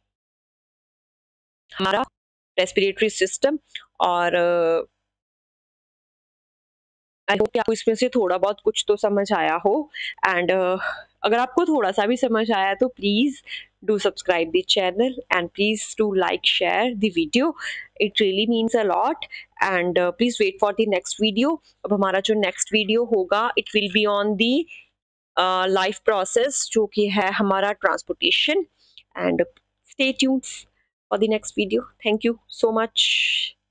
हमारा रेस्पिरेटरी सिस्टम। और आई होप कि आपको इसमें से थोड़ा बहुत कुछ तो समझ आया हो। एंड uh, अगर आपको थोड़ा सा भी समझ आया तो please do subscribe the channel and please do like share the video, it really means a lot. And please wait for the next video. अब हमारा जो नेक्स्ट वीडियो होगा it will be on the life process जो कि है हमारा transportation. And stay tuned for the next video. Thank you so much.